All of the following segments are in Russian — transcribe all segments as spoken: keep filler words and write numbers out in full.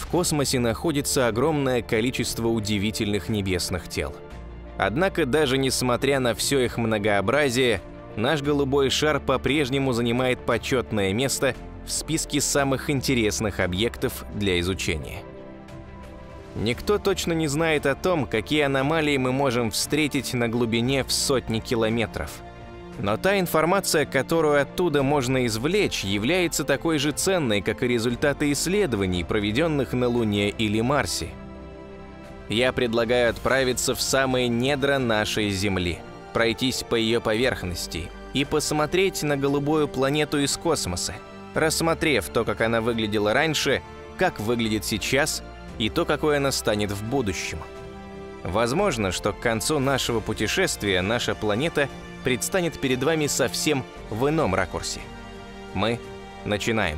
В космосе находится огромное количество удивительных небесных тел. Однако даже несмотря на все их многообразие, наш голубой шар по-прежнему занимает почетное место в списке самых интересных объектов для изучения. Никто точно не знает о том, какие аномалии мы можем встретить на глубине в сотни километров. Но та информация, которую оттуда можно извлечь, является такой же ценной, как и результаты исследований, проведенных на Луне или Марсе. Я предлагаю отправиться в самые недра нашей Земли, пройтись по ее поверхности и посмотреть на голубую планету из космоса, рассмотрев то, как она выглядела раньше, как выглядит сейчас и то, какой она станет в будущем. Возможно, что к концу нашего путешествия наша планета предстанет перед вами совсем в ином ракурсе. Мы начинаем.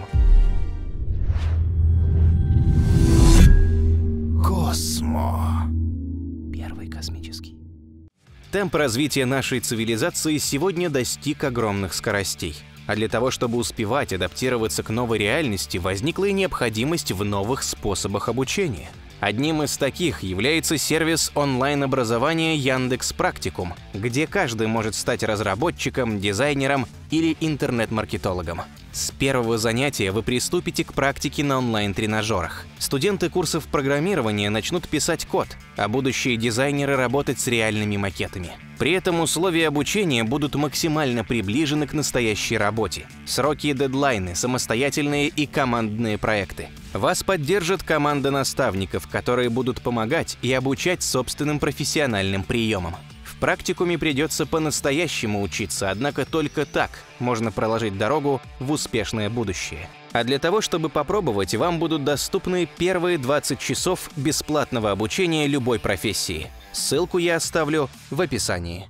Космо. Первый космический. Темп развития нашей цивилизации сегодня достиг огромных скоростей. А для того, чтобы успевать адаптироваться к новой реальности, возникла и необходимость в новых способах обучения. Одним из таких является сервис онлайн-образования Яндекс.Практикум, где каждый может стать разработчиком, дизайнером или интернет-маркетологом. С первого занятия вы приступите к практике на онлайн-тренажерах. Студенты курсов программирования начнут писать код, а будущие дизайнеры работать с реальными макетами. При этом условия обучения будут максимально приближены к настоящей работе. Сроки и дедлайны, самостоятельные и командные проекты. Вас поддержит команда наставников, которые будут помогать и обучать собственным профессиональным приемам. В практикуме придется по-настоящему учиться, однако только так можно проложить дорогу в успешное будущее. А для того, чтобы попробовать, вам будут доступны первые двадцать часов бесплатного обучения любой профессии. Ссылку я оставлю в описании.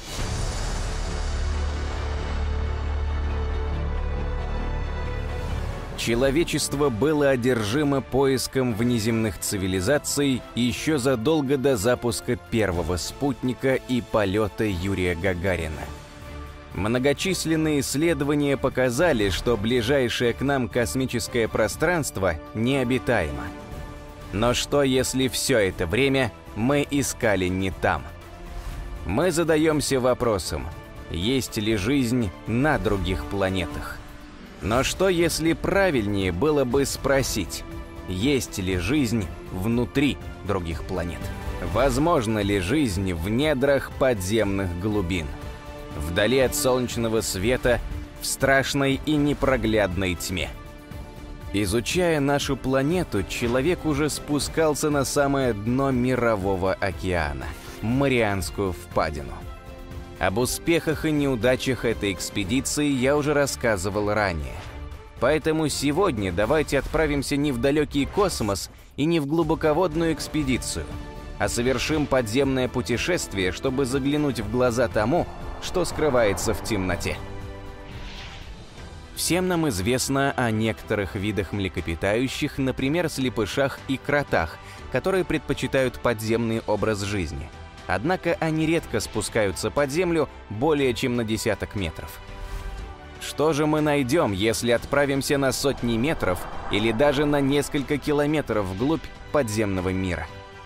Человечество было одержимо поиском внеземных цивилизаций еще задолго до запуска первого спутника и полета Юрия Гагарина. Многочисленные исследования показали, что ближайшее к нам космическое пространство необитаемо. Но что, если все это время мы искали не там? Мы задаемся вопросом, есть ли жизнь на других планетах? Но что, если правильнее было бы спросить, есть ли жизнь внутри других планет? Возможна ли жизнь в недрах подземных глубин? Вдали от солнечного света, в страшной и непроглядной тьме. Изучая нашу планету, человек уже спускался на самое дно Мирового океана – Марианскую впадину. Об успехах и неудачах этой экспедиции я уже рассказывал ранее. Поэтому сегодня давайте отправимся не в далекий космос и не в глубоководную экспедицию, а совершим подземное путешествие, чтобы заглянуть в глаза тому, что скрывается в темноте. Всем нам известно о некоторых видах млекопитающих, например, слепышах и кротах, которые предпочитают подземный образ жизни. Однако они редко спускаются под землю более чем на десяток метров. Что же мы найдем, если отправимся на сотни метров или даже на несколько километров вглубь подземного мира?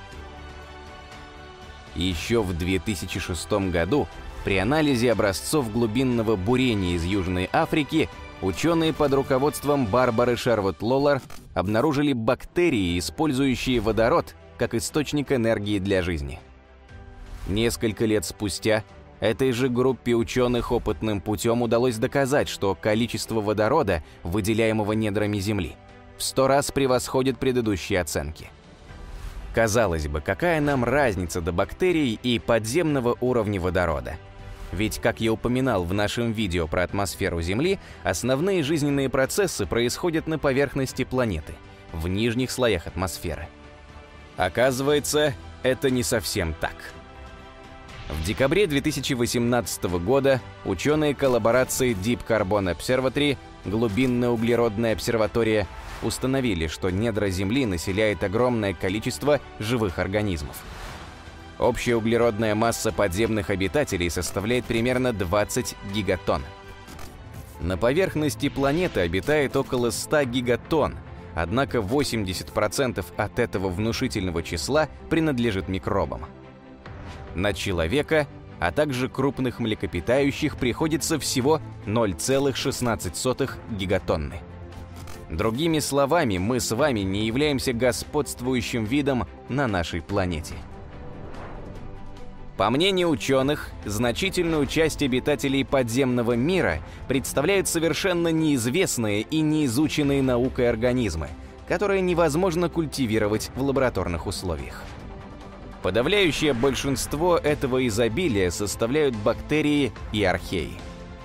Еще в две тысячи шестом году при анализе образцов глубинного бурения из Южной Африки ученые под руководством Барбары Шервуд-Лолар обнаружили бактерии, использующие водород как источник энергии для жизни. Несколько лет спустя этой же группе ученых опытным путем удалось доказать, что количество водорода, выделяемого недрами Земли, в сто раз превосходит предыдущие оценки. Казалось бы, какая нам разница до бактерий и подземного уровня водорода? Ведь, как я упоминал в нашем видео про атмосферу Земли, основные жизненные процессы происходят на поверхности планеты, в нижних слоях атмосферы. Оказывается, это не совсем так. В декабре две тысячи восемнадцатого года ученые коллаборации Deep Carbon Observatory, глубинная углеродная обсерватория, установили, что недра Земли населяет огромное количество живых организмов. Общая углеродная масса подземных обитателей составляет примерно двадцать гигатонн. На поверхности планеты обитает около ста гигатонн, Однако восемьдесят процентов от этого внушительного числа принадлежит микробам. На человека, а также крупных млекопитающих приходится всего ноль целых шестнадцать сотых гигатонны. Другими словами, мы с вами не являемся господствующим видом на нашей планете. По мнению ученых, значительную часть обитателей подземного мира представляют совершенно неизвестные и неизученные наукой организмы, которые невозможно культивировать в лабораторных условиях. Подавляющее большинство этого изобилия составляют бактерии и археи.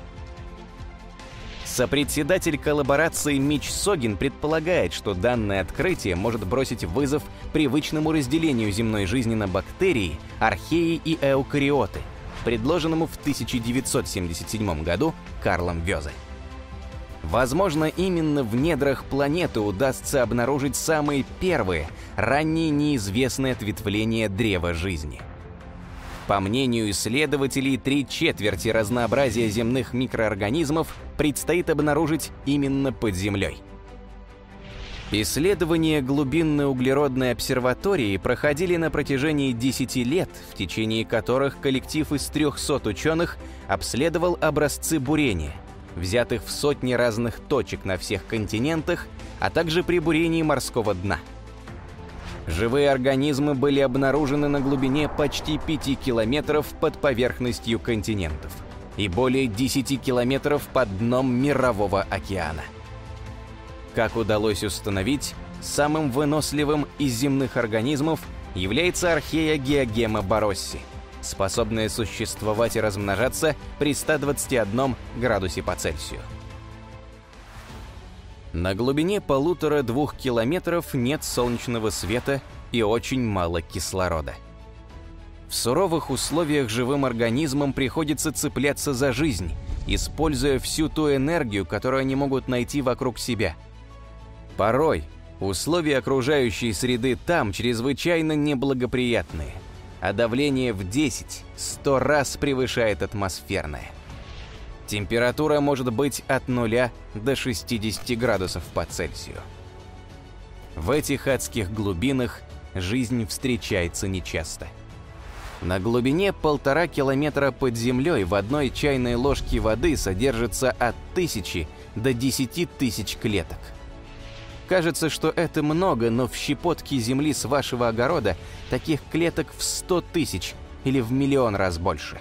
Сопредседатель коллаборации Мич Согин предполагает, что данное открытие может бросить вызов привычному разделению земной жизни на бактерии, археи и эукариоты, предложенному в тысяча девятьсот семьдесят седьмом году Карлом Вёзе. Возможно, именно в недрах планеты удастся обнаружить самые первые, ранние неизвестные ответвления древа жизни. По мнению исследователей, три четверти разнообразия земных микроорганизмов предстоит обнаружить именно под землей. Исследования глубинной углеродной обсерватории проходили на протяжении десяти лет, в течение которых коллектив из трёхсот ученых обследовал образцы бурения, взятых в сотни разных точек на всех континентах, а также при бурении морского дна. Живые организмы были обнаружены на глубине почти пяти километров под поверхностью континентов и более десяти километров под дном Мирового океана. Как удалось установить, самым выносливым из земных организмов является архея Геогема боросси, способная существовать и размножаться при ста двадцати одном градусе по Цельсию. На глубине полутора-двух километров нет солнечного света и очень мало кислорода. В суровых условиях живым организмам приходится цепляться за жизнь, используя всю ту энергию, которую они могут найти вокруг себя. Порой условия окружающей среды там чрезвычайно неблагоприятные, а давление в десять-сто раз превышает атмосферное. Температура может быть от нуля до шестидесяти градусов по Цельсию. В этих адских глубинах жизнь встречается нечасто. На глубине полтора километра под землей в одной чайной ложке воды содержится от тысячи до десяти тысяч клеток. Кажется, что это много, но в щепотке земли с вашего огорода таких клеток в сто тысяч или в миллион раз больше.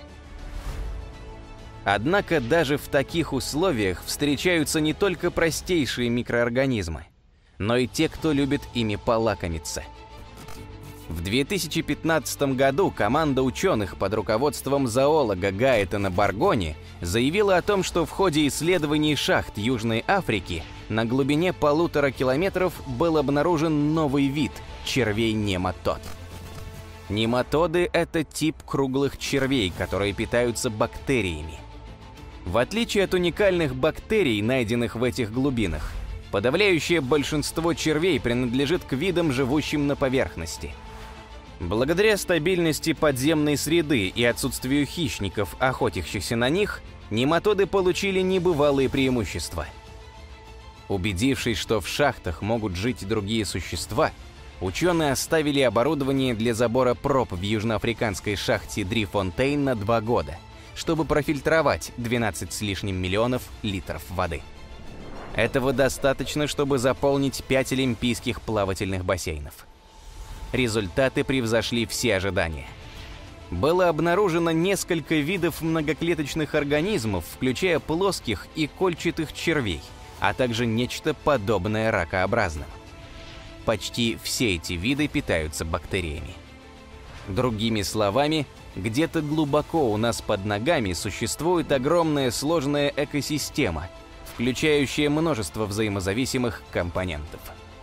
Однако даже в таких условиях встречаются не только простейшие микроорганизмы, но и те, кто любит ими полакомиться. В две тысячи пятнадцатом году команда ученых под руководством зоолога Гаэтана Баргони заявила о том, что в ходе исследований шахт Южной Африки на глубине полутора километров был обнаружен новый вид червей-нематод. Нематоды — это тип круглых червей, которые питаются бактериями. В отличие от уникальных бактерий, найденных в этих глубинах, подавляющее большинство червей принадлежит к видам, живущим на поверхности. Благодаря стабильности подземной среды и отсутствию хищников, охотящихся на них, нематоды получили небывалые преимущества. Убедившись, что в шахтах могут жить другие существа, ученые оставили оборудование для забора проб в южноафриканской шахте Дрифонтейн на два года, чтобы профильтровать двенадцать с лишним миллионов литров воды. Этого достаточно, чтобы заполнить пять олимпийских плавательных бассейнов. Результаты превзошли все ожидания. Было обнаружено несколько видов многоклеточных организмов, включая плоских и кольчатых червей, а также нечто подобное ракообразным. Почти все эти виды питаются бактериями. Другими словами, где-то глубоко у нас под ногами существует огромная сложная экосистема, включающая множество взаимозависимых компонентов.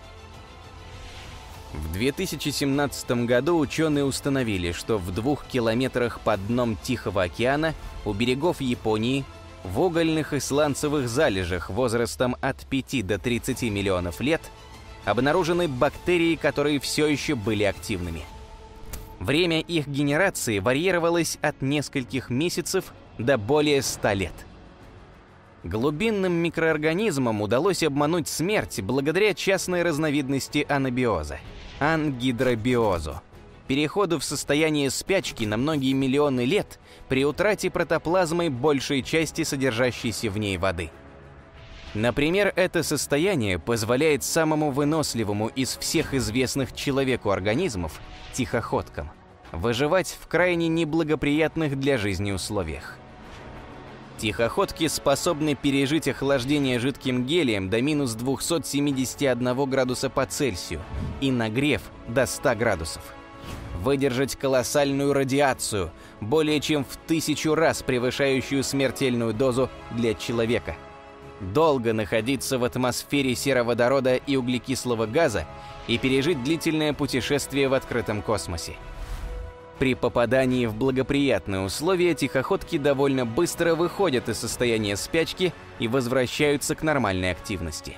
В две тысячи семнадцатом году ученые установили, что в двух километрах под дном Тихого океана у берегов Японии в угольных и сланцевых залежах возрастом от пяти до тридцати миллионов лет обнаружены бактерии, которые все еще были активными. Время их генерации варьировалось от нескольких месяцев до более ста лет. Глубинным микроорганизмам удалось обмануть смерть благодаря частной разновидности анабиоза – ангидробиозу, переходу в состояние спячки на многие миллионы лет при утрате протоплазмой большей части содержащейся в ней воды. Например, это состояние позволяет самому выносливому из всех известных человеку организмов, тихоходкам, выживать в крайне неблагоприятных для жизни условиях. Тихоходки способны пережить охлаждение жидким гелием до минус двухсот семидесяти одного градуса по Цельсию и нагрев до ста градусов. Выдержать колоссальную радиацию, более чем в тысячу раз превышающую смертельную дозу для человека. Долго находиться в атмосфере сероводорода и углекислого газа и пережить длительное путешествие в открытом космосе. При попадании в благоприятные условия тихоходки довольно быстро выходят из состояния спячки и возвращаются к нормальной активности.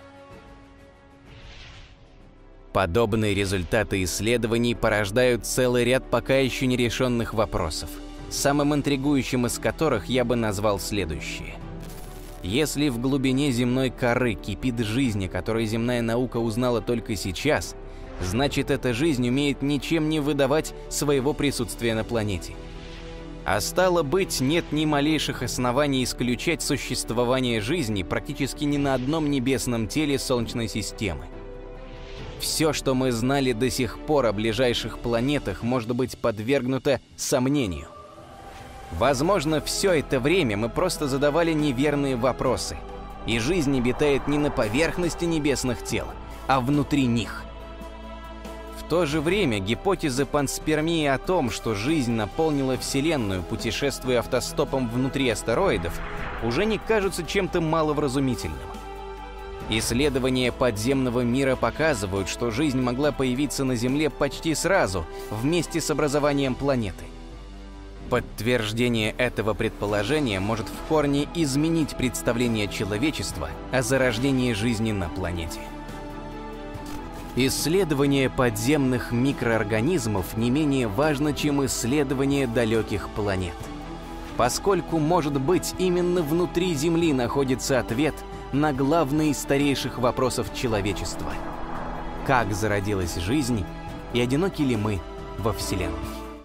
Подобные результаты исследований порождают целый ряд пока еще нерешенных вопросов, самым интригующим из которых я бы назвал следующее. Если в глубине земной коры кипит жизнь, о которой земная наука узнала только сейчас, значит, эта жизнь умеет ничем не выдавать своего присутствия на планете. А стало быть, нет ни малейших оснований исключать существование жизни практически ни на одном небесном теле Солнечной системы. Все, что мы знали до сих пор о ближайших планетах, может быть подвергнуто сомнению. Возможно, все это время мы просто задавали неверные вопросы, и жизнь обитает не на поверхности небесных тел, а внутри них. В то же время гипотеза панспермии о том, что жизнь наполнила Вселенную, путешествуя автостопом внутри астероидов, уже не кажутся чем-то маловразумительным. Исследования подземного мира показывают, что жизнь могла появиться на Земле почти сразу, вместе с образованием планеты. Подтверждение этого предположения может в корне изменить представление человечества о зарождении жизни на планете. Исследование подземных микроорганизмов не менее важно, чем исследование далеких планет. Поскольку, может быть, именно внутри Земли находится ответ на главный из старейших вопросов человечества. Как зародилась жизнь и одиноки ли мы во Вселенной?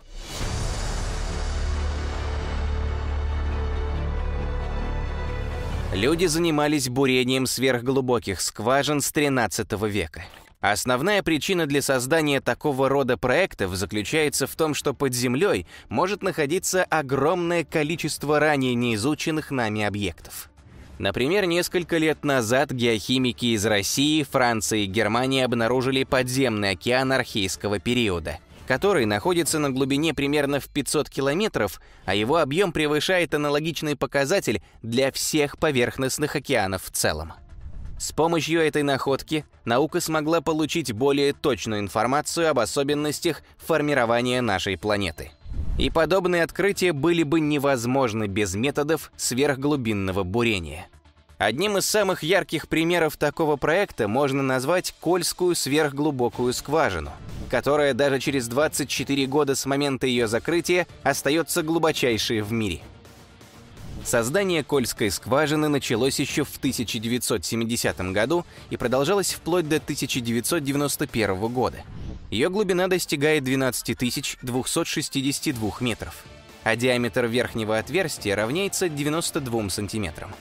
Люди занимались бурением сверхглубоких скважин с тринадцатого века. Основная причина для создания такого рода проектов заключается в том, что под землей может находиться огромное количество ранее неизученных нами объектов. Например, несколько лет назад геохимики из России, Франции и Германии обнаружили подземный океан архейского периода, который находится на глубине примерно в пятьсот километров, а его объем превышает аналогичный показатель для всех поверхностных океанов в целом. С помощью этой находки наука смогла получить более точную информацию об особенностях формирования нашей планеты. И подобные открытия были бы невозможны без методов сверхглубинного бурения. Одним из самых ярких примеров такого проекта можно назвать Кольскую сверхглубокую скважину, которая даже через двадцать четыре года с момента ее закрытия остается глубочайшей в мире. Создание Кольской скважины началось еще в тысяча девятьсот семидесятом году и продолжалось вплоть до тысяча девятьсот девяносто первого года. Ее глубина достигает двенадцати тысяч двухсот шестидесяти двух метров, а диаметр верхнего отверстия равняется девяноста двум сантиметрам.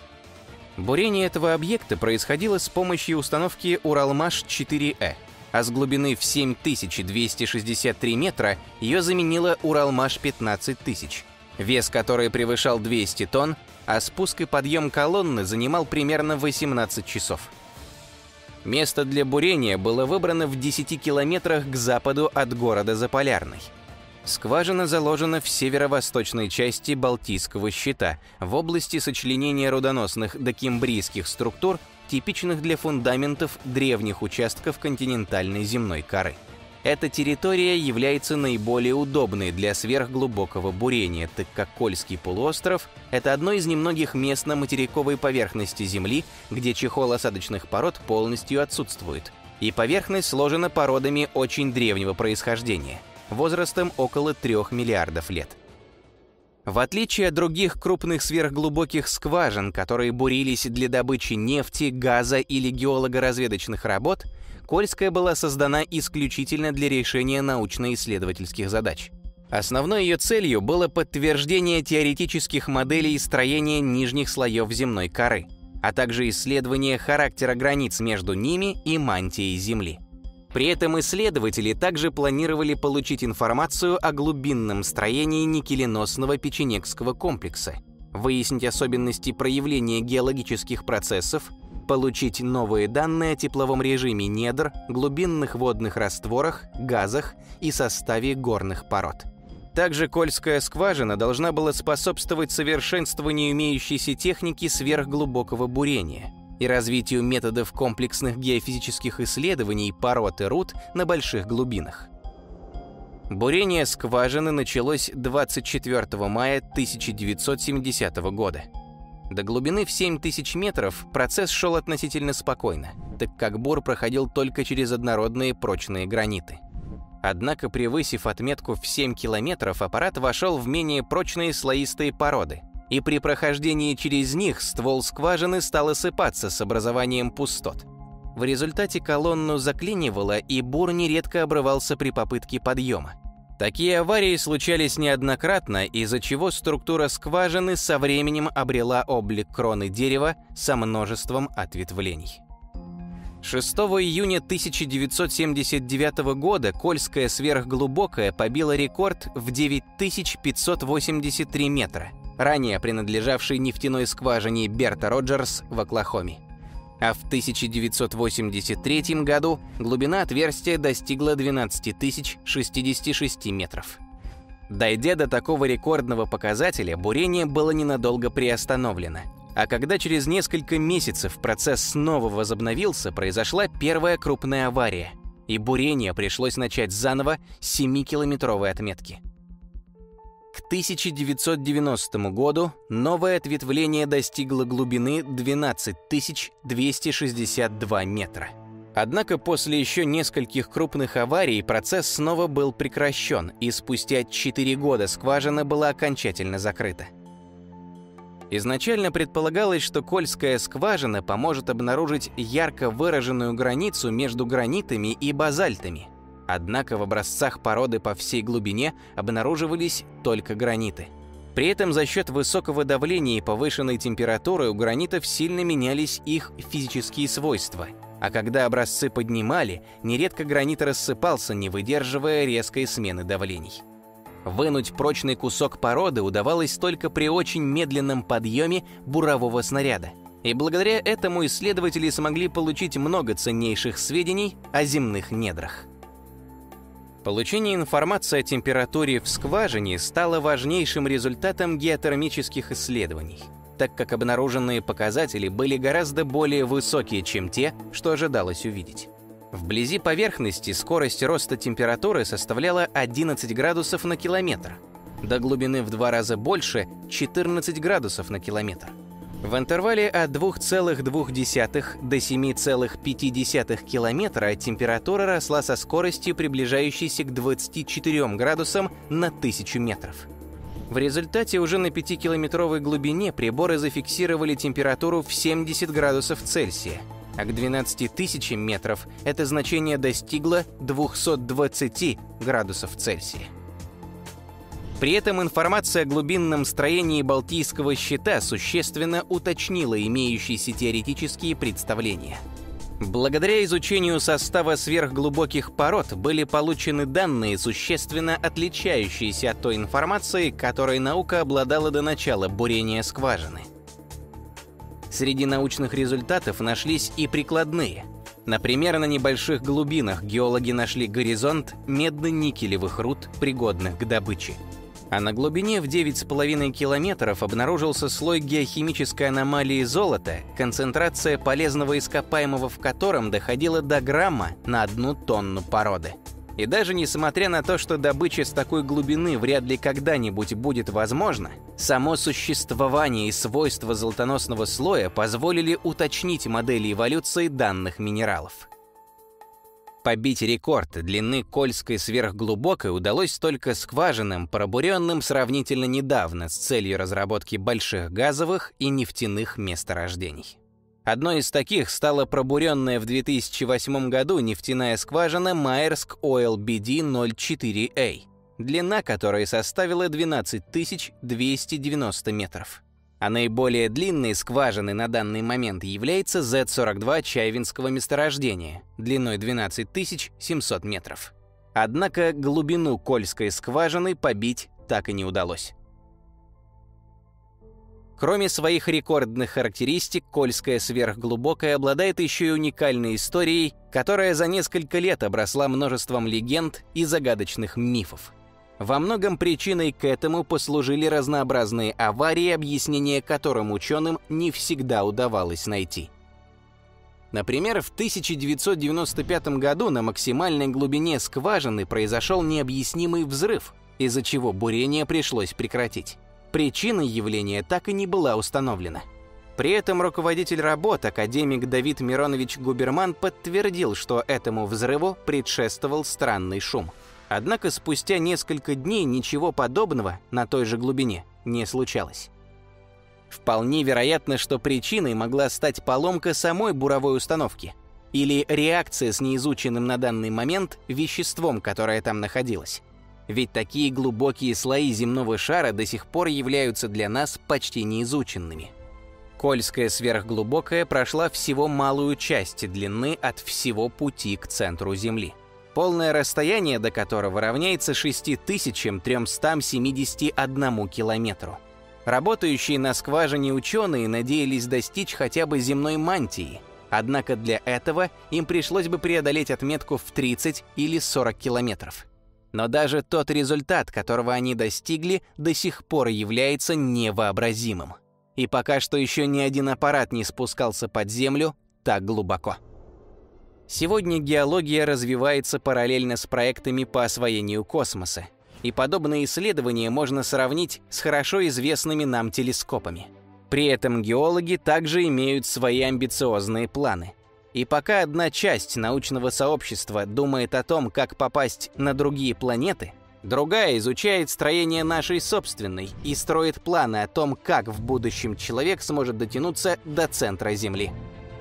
Бурение этого объекта происходило с помощью установки Уралмаш четыре э, а с глубины в семь тысяч двести шестьдесят три метра ее заменила Уралмаш пятнадцать тысяч, вес которой превышал двести тонн, а спуск и подъем колонны занимал примерно восемнадцать часов. Место для бурения было выбрано в десяти километрах к западу от города Заполярный. Скважина заложена в северо-восточной части Балтийского щита, в области сочленения рудоносных докембрийских структур, типичных для фундаментов древних участков континентальной земной коры. Эта территория является наиболее удобной для сверхглубокого бурения, так как Кольский полуостров – это одно из немногих мест на материковой поверхности Земли, где чехол осадочных пород полностью отсутствует, и поверхность сложена породами очень древнего происхождения, возрастом около трех миллиардов лет. В отличие от других крупных сверхглубоких скважин, которые бурились для добычи нефти, газа или геолого-разведочных работ, Кольская была создана исключительно для решения научно-исследовательских задач. Основной ее целью было подтверждение теоретических моделей строения нижних слоев земной коры, а также исследование характера границ между ними и мантией Земли. При этом исследователи также планировали получить информацию о глубинном строении никеленосного печенегского комплекса, выяснить особенности проявления геологических процессов, получить новые данные о тепловом режиме недр, глубинных водных растворах, газах и составе горных пород. Также Кольская скважина должна была способствовать совершенствованию имеющейся техники сверхглубокого бурения и развитию методов комплексных геофизических исследований пород и руд на больших глубинах. Бурение скважины началось двадцать четвёртого мая тысяча девятьсот семидесятого года. До глубины в семь тысяч метров процесс шел относительно спокойно, так как бур проходил только через однородные прочные граниты. Однако, превысив отметку в семь километров, аппарат вошел в менее прочные слоистые породы, и при прохождении через них ствол скважины стал осыпаться с образованием пустот. В результате колонну заклинивало, и бур нередко обрывался при попытке подъема. Такие аварии случались неоднократно, из-за чего структура скважины со временем обрела облик кроны дерева со множеством ответвлений. шестого июня тысяча девятьсот семьдесят девятого года Кольская сверхглубокая побила рекорд в девять тысяч пятьсот восемьдесят три метра, ранее принадлежавшей нефтяной скважине Берта Роджерс в Оклахоме. А в тысяча девятьсот восемьдесят третьем году глубина отверстия достигла двенадцать тысяч шестьдесят шесть метров. Дойдя до такого рекордного показателя, бурение было ненадолго приостановлено. А когда через несколько месяцев процесс снова возобновился, произошла первая крупная авария, и бурение пришлось начать заново с семикилометровой отметки. К тысяча девятьсот девяностому году новое ответвление достигло глубины двенадцать тысяч двести шестьдесят два метра. Однако после еще нескольких крупных аварий процесс снова был прекращен, и спустя четыре года скважина была окончательно закрыта. Изначально предполагалось, что Кольская скважина поможет обнаружить ярко выраженную границу между гранитами и базальтами. Однако в образцах породы по всей глубине обнаруживались только граниты. При этом за счет высокого давления и повышенной температуры у гранитов сильно менялись их физические свойства. А когда образцы поднимали, нередко гранит рассыпался, не выдерживая резкой смены давлений. Вынуть прочный кусок породы удавалось только при очень медленном подъеме бурового снаряда. И благодаря этому исследователи смогли получить много ценнейших сведений о земных недрах. Получение информации о температуре в скважине стало важнейшим результатом геотермических исследований, так как обнаруженные показатели были гораздо более высокие, чем те, что ожидалось увидеть. Вблизи поверхности скорость роста температуры составляла одиннадцать градусов на километр, до глубины в два раза больше – четырнадцать градусов на километр. В интервале от двух целых двух десятых до семи целых пяти десятых километра температура росла со скоростью, приближающейся к двадцати четырем градусам на тысячу метров. В результате уже на пятикилометровой глубине приборы зафиксировали температуру в семьдесят градусов Цельсия, а к двенадцати тысячам метров это значение достигло двухсот двадцати градусов Цельсия. При этом информация о глубинном строении Балтийского щита существенно уточнила имеющиеся теоретические представления. Благодаря изучению состава сверхглубоких пород были получены данные, существенно отличающиеся от той информации, которой наука обладала до начала бурения скважины. Среди научных результатов нашлись и прикладные. Например, на небольших глубинах геологи нашли горизонт медно-никелевых руд, пригодных к добыче. А на глубине в девять с половиной километров обнаружился слой геохимической аномалии золота, концентрация полезного ископаемого в котором доходила до грамма на одну тонну породы. И даже несмотря на то, что добыча с такой глубины вряд ли когда-нибудь будет возможна, само существование и свойства золотоносного слоя позволили уточнить модели эволюции данных минералов. Побить рекорд длины Кольской сверхглубокой удалось только скважинам, пробуренным сравнительно недавно с целью разработки больших газовых и нефтяных месторождений. Одной из таких стала пробуренная в две тысячи восьмом году нефтяная скважина Maersk Oil би ди ноль четыре эй, длина которой составила двенадцать тысяч двести девяносто метров. А наиболее длинной скважиной на данный момент является зет сорок два Чайвинского месторождения, длиной двенадцать тысяч семьсот метров. Однако глубину Кольской скважины побить так и не удалось. Кроме своих рекордных характеристик, Кольская сверхглубокая обладает еще и уникальной историей, которая за несколько лет обросла множеством легенд и загадочных мифов. Во многом причиной к этому послужили разнообразные аварии, объяснение которым ученым не всегда удавалось найти. Например, в тысяча девятьсот девяносто пятом году на максимальной глубине скважины произошел необъяснимый взрыв, из-за чего бурение пришлось прекратить. Причина явления так и не была установлена. При этом руководитель работ, академик Давид Миронович Губерман, подтвердил, что этому взрыву предшествовал странный шум. Однако спустя несколько дней ничего подобного на той же глубине не случалось. Вполне вероятно, что причиной могла стать поломка самой буровой установки или реакция с неизученным на данный момент веществом, которое там находилось. Ведь такие глубокие слои земного шара до сих пор являются для нас почти неизученными. Кольская сверхглубокая прошла всего малую часть длины от всего пути к центру Земли, полное расстояние до которого равняется шести тысячам тремстам семидесяти одному километру. Работающие на скважине ученые надеялись достичь хотя бы земной мантии, однако для этого им пришлось бы преодолеть отметку в тридцать или сорок километров. Но даже тот результат, которого они достигли, до сих пор является невообразимым. И пока что еще ни один аппарат не спускался под землю так глубоко. Сегодня геология развивается параллельно с проектами по освоению космоса, и подобные исследования можно сравнить с хорошо известными нам телескопами. При этом геологи также имеют свои амбициозные планы. И пока одна часть научного сообщества думает о том, как попасть на другие планеты, другая изучает строение нашей собственной и строит планы о том, как в будущем человек сможет дотянуться до центра Земли.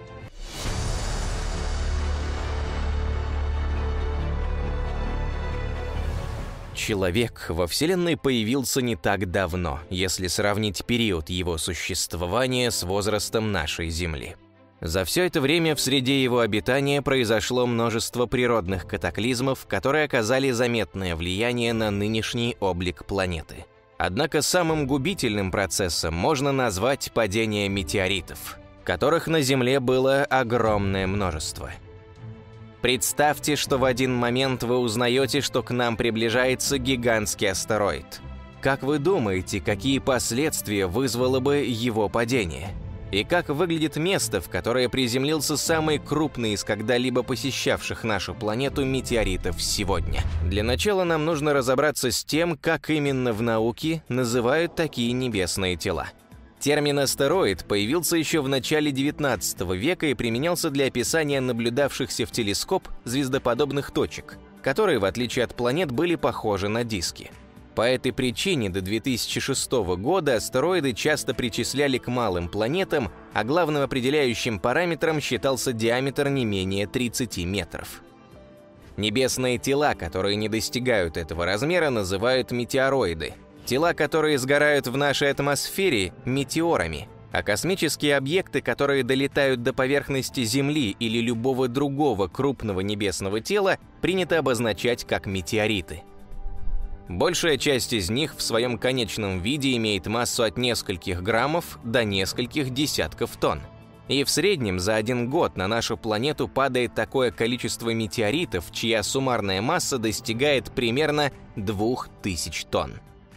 Человек во Вселенной появился не так давно, если сравнить период его существования с возрастом нашей Земли. За все это время в среде его обитания произошло множество природных катаклизмов, которые оказали заметное влияние на нынешний облик планеты. Однако самым губительным процессом можно назвать падение метеоритов, которых на Земле было огромное множество. Представьте, что в один момент вы узнаете, что к нам приближается гигантский астероид. Как вы думаете, какие последствия вызвало бы его падение? И как выглядит место, в которое приземлился самый крупный из когда-либо посещавших нашу планету метеоритов сегодня? Для начала нам нужно разобраться с тем, как именно в науке называют такие небесные тела. Термин «астероид» появился еще в начале девятнадцатого века и применялся для описания наблюдавшихся в телескоп звездоподобных точек, которые, в отличие от планет, были похожи на диски. По этой причине до две тысячи шестого года астероиды часто причисляли к малым планетам, а главным определяющим параметром считался диаметр не менее тридцати метров. Небесные тела, которые не достигают этого размера, называют метеороиды. Тела, которые сгорают в нашей атмосфере, метеорами, а космические объекты, которые долетают до поверхности Земли или любого другого крупного небесного тела, принято обозначать как метеориты. Большая часть из них в своем конечном виде имеет массу от нескольких граммов до нескольких десятков тонн. И в среднем за один год на нашу планету падает такое количество метеоритов, чья суммарная масса достигает примерно двух тысяч тонн.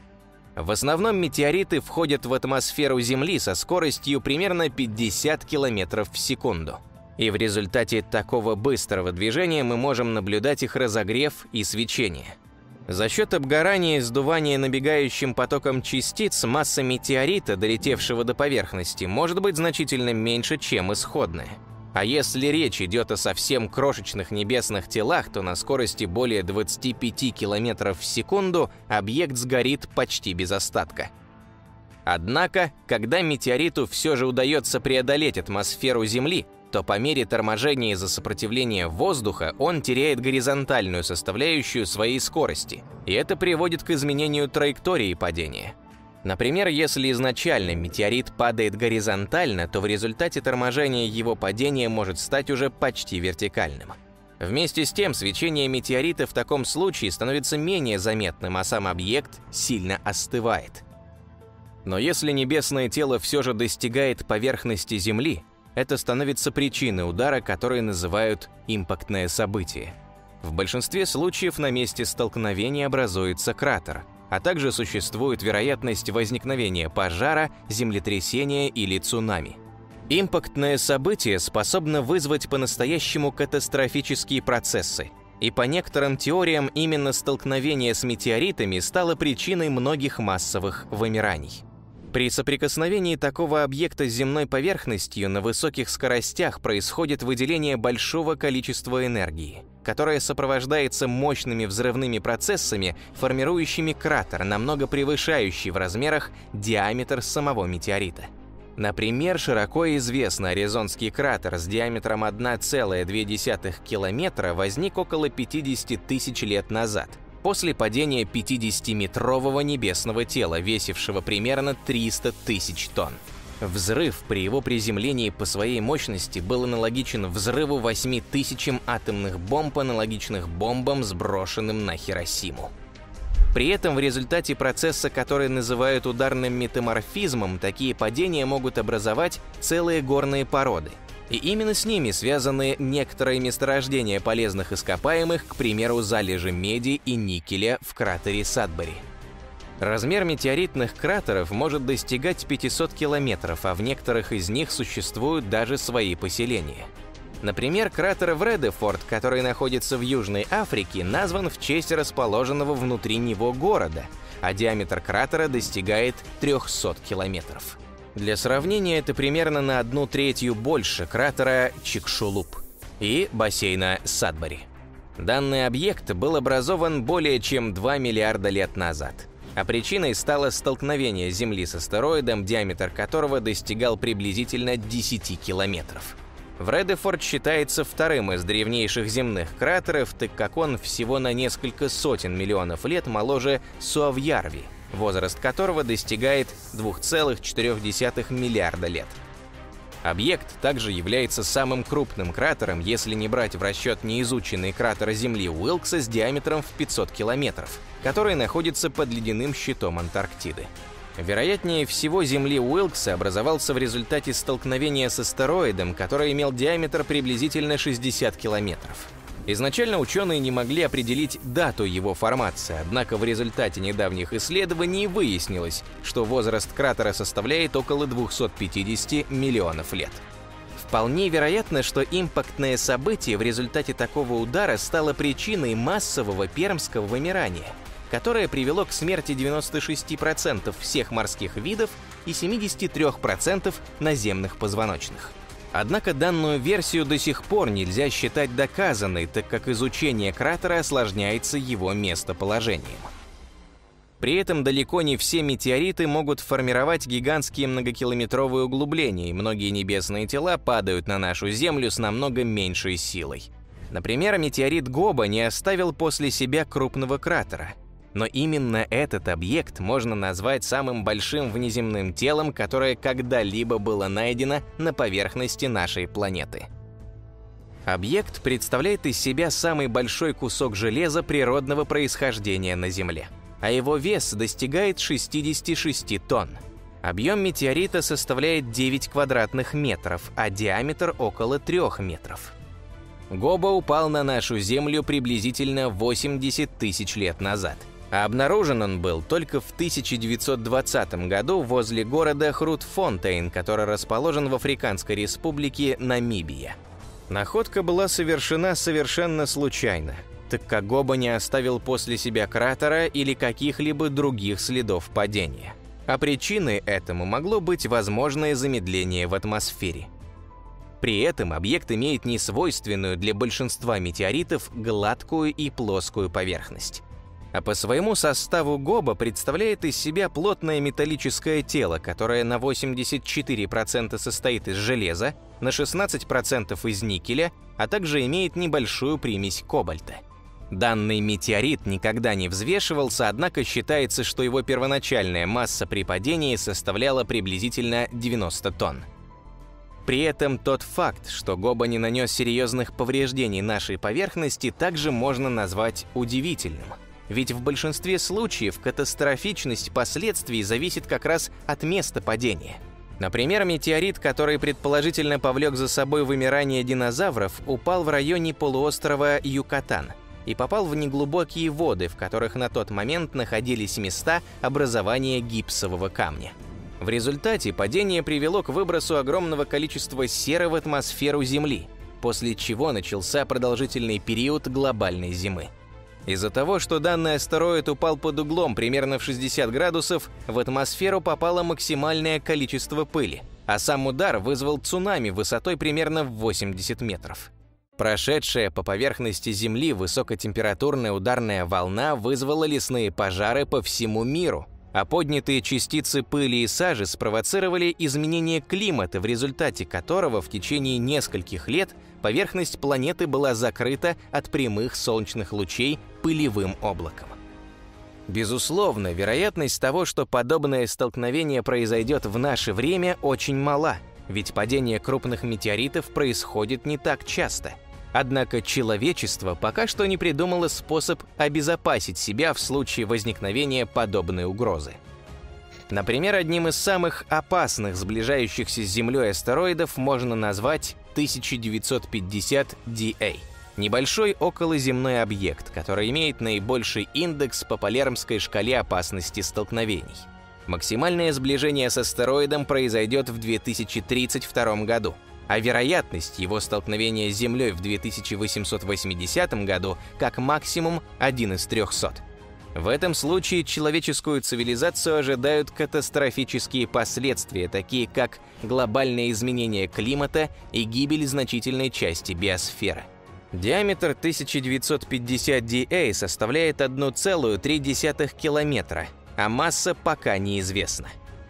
В основном метеориты входят в атмосферу Земли со скоростью примерно пятьдесят километров в секунду. И в результате такого быстрого движения мы можем наблюдать их разогрев и свечение. За счет обгорания и сдувания набегающим потоком частиц масса метеорита, долетевшего до поверхности, может быть значительно меньше, чем исходная. А если речь идет о совсем крошечных небесных телах, то на скорости более двадцати пяти километров в секунду объект сгорит почти без остатка. Однако, когда метеориту все же удается преодолеть атмосферу Земли, то по мере торможения из-за сопротивления воздуха он теряет горизонтальную составляющую своей скорости, и это приводит к изменению траектории падения. Например, если изначально метеорит падает горизонтально, то в результате торможения его падение может стать уже почти вертикальным. Вместе с тем, свечение метеорита в таком случае становится менее заметным, а сам объект сильно остывает. Но если небесное тело все же достигает поверхности Земли, это становится причиной удара, который называют импактное событие. В большинстве случаев на месте столкновения образуется кратер, а также существует вероятность возникновения пожара, землетрясения или цунами. Импактное событие способно вызвать по-настоящему катастрофические процессы, и по некоторым теориям именно столкновение с метеоритами стало причиной многих массовых вымираний. При соприкосновении такого объекта с земной поверхностью на высоких скоростях происходит выделение большого количества энергии, которое сопровождается мощными взрывными процессами, формирующими кратер, намного превышающий в размерах диаметр самого метеорита. Например, широко известный Аризонский кратер с диаметром одна целая две десятых километра возник около пятидесяти тысяч лет назад, после падения пятидесятиметрового небесного тела, весившего примерно триста тысяч тонн. Взрыв при его приземлении по своей мощности был аналогичен взрыву восьми тысячам атомных бомб, аналогичных бомбам, сброшенным на Хиросиму. При этом в результате процесса, который называют ударным метаморфизмом, такие падения могут образовать целые горные породы. И именно с ними связаны некоторые месторождения полезных ископаемых, к примеру, залежи меди и никеля в кратере Садбери. Размер метеоритных кратеров может достигать пятисот километров, а в некоторых из них существуют даже свои поселения. Например, кратер Вредефорд, который находится в Южной Африке, назван в честь расположенного внутри него города, а диаметр кратера достигает трёхсот километров. Для сравнения, это примерно на одну третью больше кратера Чикшулуп и бассейна Садбери. Данный объект был образован более чем два миллиарда лет назад, а причиной стало столкновение Земли с астероидом, диаметр которого достигал приблизительно десяти километров. Вредефорд считается вторым из древнейших земных кратеров, так как он всего на несколько сотен миллионов лет моложе Суавьярви, возраст которого достигает двух целых четырёх десятых миллиарда лет. Объект также является самым крупным кратером, если не брать в расчет неизученный кратер Земли Уилкса с диаметром в пятьсот километров, который находится под ледяным щитом Антарктиды. Вероятнее всего, Земли Уилкса образовался в результате столкновения с астероидом, который имел диаметр приблизительно шестьдесят километров. Изначально ученые не могли определить дату его формации, однако в результате недавних исследований выяснилось, что возраст кратера составляет около двухсот пятидесяти миллионов лет. Вполне вероятно, что импактное событие в результате такого удара стало причиной массового пермского вымирания, которое привело к смерти девяноста шести процентов всех морских видов и семидесяти трёх процентов наземных позвоночных. Однако данную версию до сих пор нельзя считать доказанной, так как изучение кратера осложняется его местоположением. При этом далеко не все метеориты могут формировать гигантские многокилометровые углубления, и многие небесные тела падают на нашу Землю с намного меньшей силой. Например, метеорит Гоба не оставил после себя крупного кратера. Но именно этот объект можно назвать самым большим внеземным телом, которое когда-либо было найдено на поверхности нашей планеты. Объект представляет из себя самый большой кусок железа природного происхождения на Земле, а его вес достигает шестидесяти шести тонн. Объем метеорита составляет девять квадратных метров, а диаметр около трёх метров. Гоба упал на нашу Землю приблизительно восемьдесят тысяч лет назад. А обнаружен он был только в тысяча девятьсот двадцатом году возле города Хрутфонтейн, который расположен в Африканской республике Намибия. Находка была совершена совершенно случайно, так как Гоба не оставил после себя кратера или каких-либо других следов падения. А причиной этому могло быть возможное замедление в атмосфере. При этом объект имеет несвойственную для большинства метеоритов гладкую и плоскую поверхность. А по своему составу Гоба представляет из себя плотное металлическое тело, которое на восемьдесят четыре процента состоит из железа, на шестнадцать процентов из никеля, а также имеет небольшую примесь кобальта. Данный метеорит никогда не взвешивался, однако считается, что его первоначальная масса при падении составляла приблизительно девяносто тонн. При этом тот факт, что Гоба не нанес серьезных повреждений нашей поверхности, также можно назвать удивительным. Ведь в большинстве случаев катастрофичность последствий зависит как раз от места падения. Например, метеорит, который предположительно повлек за собой вымирание динозавров, упал в районе полуострова Юкатан и попал в неглубокие воды, в которых на тот момент находились места образования гипсового камня. В результате падение привело к выбросу огромного количества серы в атмосферу Земли, после чего начался продолжительный период глобальной зимы. Из-за того, что данный астероид упал под углом примерно в шестьдесят градусов, в атмосферу попало максимальное количество пыли, а сам удар вызвал цунами высотой примерно в восемьдесят метров. Прошедшая по поверхности Земли высокотемпературная ударная волна вызвала лесные пожары по всему миру, а поднятые частицы пыли и сажи спровоцировали изменение климата, в результате которого в течение нескольких лет поверхность планеты была закрыта от прямых солнечных лучей пылевым облаком. Безусловно, вероятность того, что подобное столкновение произойдет в наше время, очень мала, ведь падение крупных метеоритов происходит не так часто. Однако человечество пока что не придумало способ обезопасить себя в случае возникновения подобной угрозы. Например, одним из самых опасных сближающихся с Землей астероидов можно назвать тысяча девятьсот пятьдесят ди эй. Небольшой околоземной объект, который имеет наибольший индекс по Палермской шкале опасности столкновений. Максимальное сближение с астероидом произойдет в две тысячи тридцать втором году. А вероятность его столкновения с Землей в две тысячи восемьсот восьмидесятом году как максимум один из трехсот. В этом случае человеческую цивилизацию ожидают катастрофические последствия, такие как глобальное изменение климата и гибель значительной части биосферы. Диаметр тысяча девятьсот пятьдесят ди эй составляет одна целая три десятых километра, а масса пока неизвестна.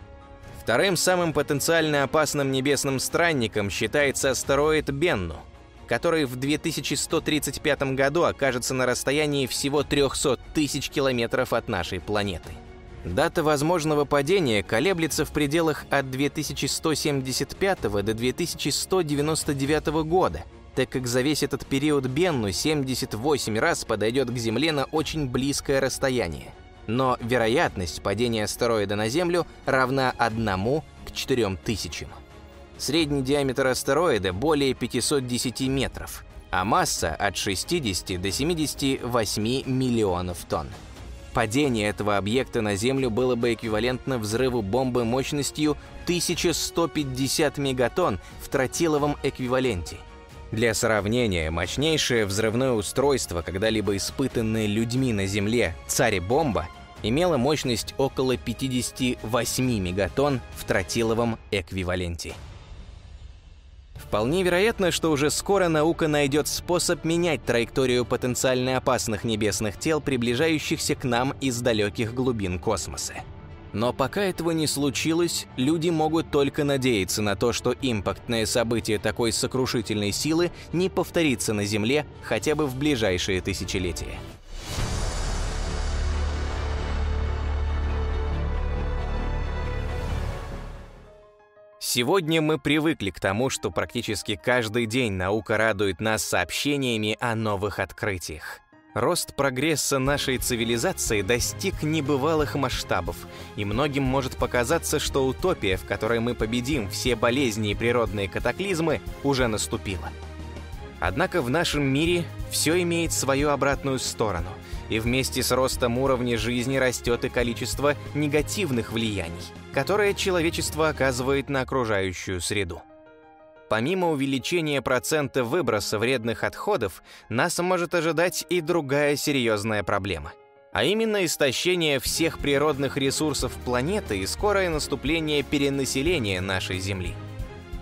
Вторым самым потенциально опасным небесным странником считается астероид Бенну, который в две тысячи сто тридцать пятом году окажется на расстоянии всего трёхсот тысяч километров от нашей планеты. Дата возможного падения колеблется в пределах от две тысячи сто семьдесят пятого до две тысячи сто девяносто девятого года, так как за весь этот период Бенну семьдесят восемь раз подойдет к Земле на очень близкое расстояние. Но вероятность падения астероида на Землю равна одному к четырем тысячам. Средний диаметр астероида более пятисот десяти метров, а масса от шестидесяти до семидесяти восьми миллионов тонн. Падение этого объекта на Землю было бы эквивалентно взрыву бомбы мощностью тысяча сто пятьдесят мегатонн в тротиловом эквиваленте. Для сравнения, мощнейшее взрывное устройство, когда-либо испытанное людьми на Земле, «Царь-бомба», имело мощность около пятидесяти восьми мегатонн в тротиловом эквиваленте. Вполне вероятно, что уже скоро наука найдет способ менять траекторию потенциально опасных небесных тел, приближающихся к нам из далеких глубин космоса. Но пока этого не случилось, люди могут только надеяться на то, что импактное событие такой сокрушительной силы не повторится на Земле хотя бы в ближайшие тысячелетия. Сегодня мы привыкли к тому, что практически каждый день наука радует нас сообщениями о новых открытиях. Рост прогресса нашей цивилизации достиг небывалых масштабов, и многим может показаться, что утопия, в которой мы победим все болезни и природные катаклизмы, уже наступила. Однако в нашем мире все имеет свою обратную сторону, и вместе с ростом уровня жизни растет и количество негативных влияний, которые человечество оказывает на окружающую среду. Помимо увеличения процента выброса вредных отходов, нас может ожидать и другая серьезная проблема, а именно истощение всех природных ресурсов планеты и скорое наступление перенаселения нашей Земли.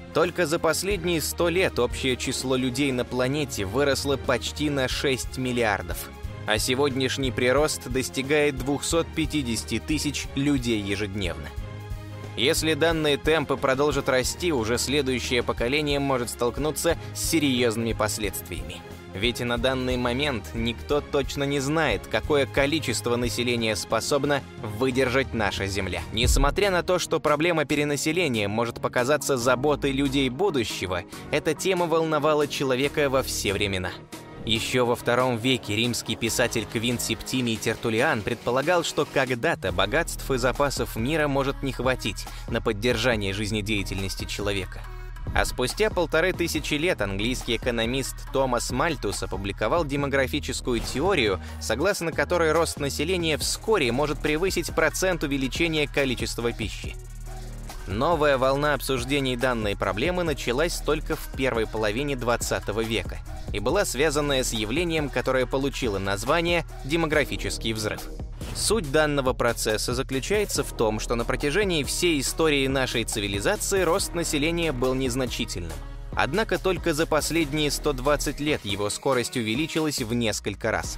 Только за последние сто лет общее число людей на планете выросло почти на шесть миллиардов, а сегодняшний прирост достигает двухсот пятидесяти тысяч людей ежедневно. Если данные темпы продолжат расти, уже следующее поколение может столкнуться с серьезными последствиями. Ведь на данный момент никто точно не знает, какое количество населения способно выдержать наша Земля. Несмотря на то, что проблема перенаселения может показаться заботой людей будущего, эта тема волновала человека во все времена. Еще во втором веке римский писатель Квинт Септимий Тертуллиан предполагал, что когда-то богатств и запасов мира может не хватить на поддержание жизнедеятельности человека. А спустя полторы тысячи лет английский экономист Томас Мальтус опубликовал демографическую теорию, согласно которой рост населения вскоре может превысить процент увеличения количества пищи. Новая волна обсуждений данной проблемы началась только в первой половине двадцатого века и была связана с явлением, которое получило название «демографический взрыв». Суть данного процесса заключается в том, что на протяжении всей истории нашей цивилизации рост населения был незначительным. Однако только за последние сто двадцать лет его скорость увеличилась в несколько раз.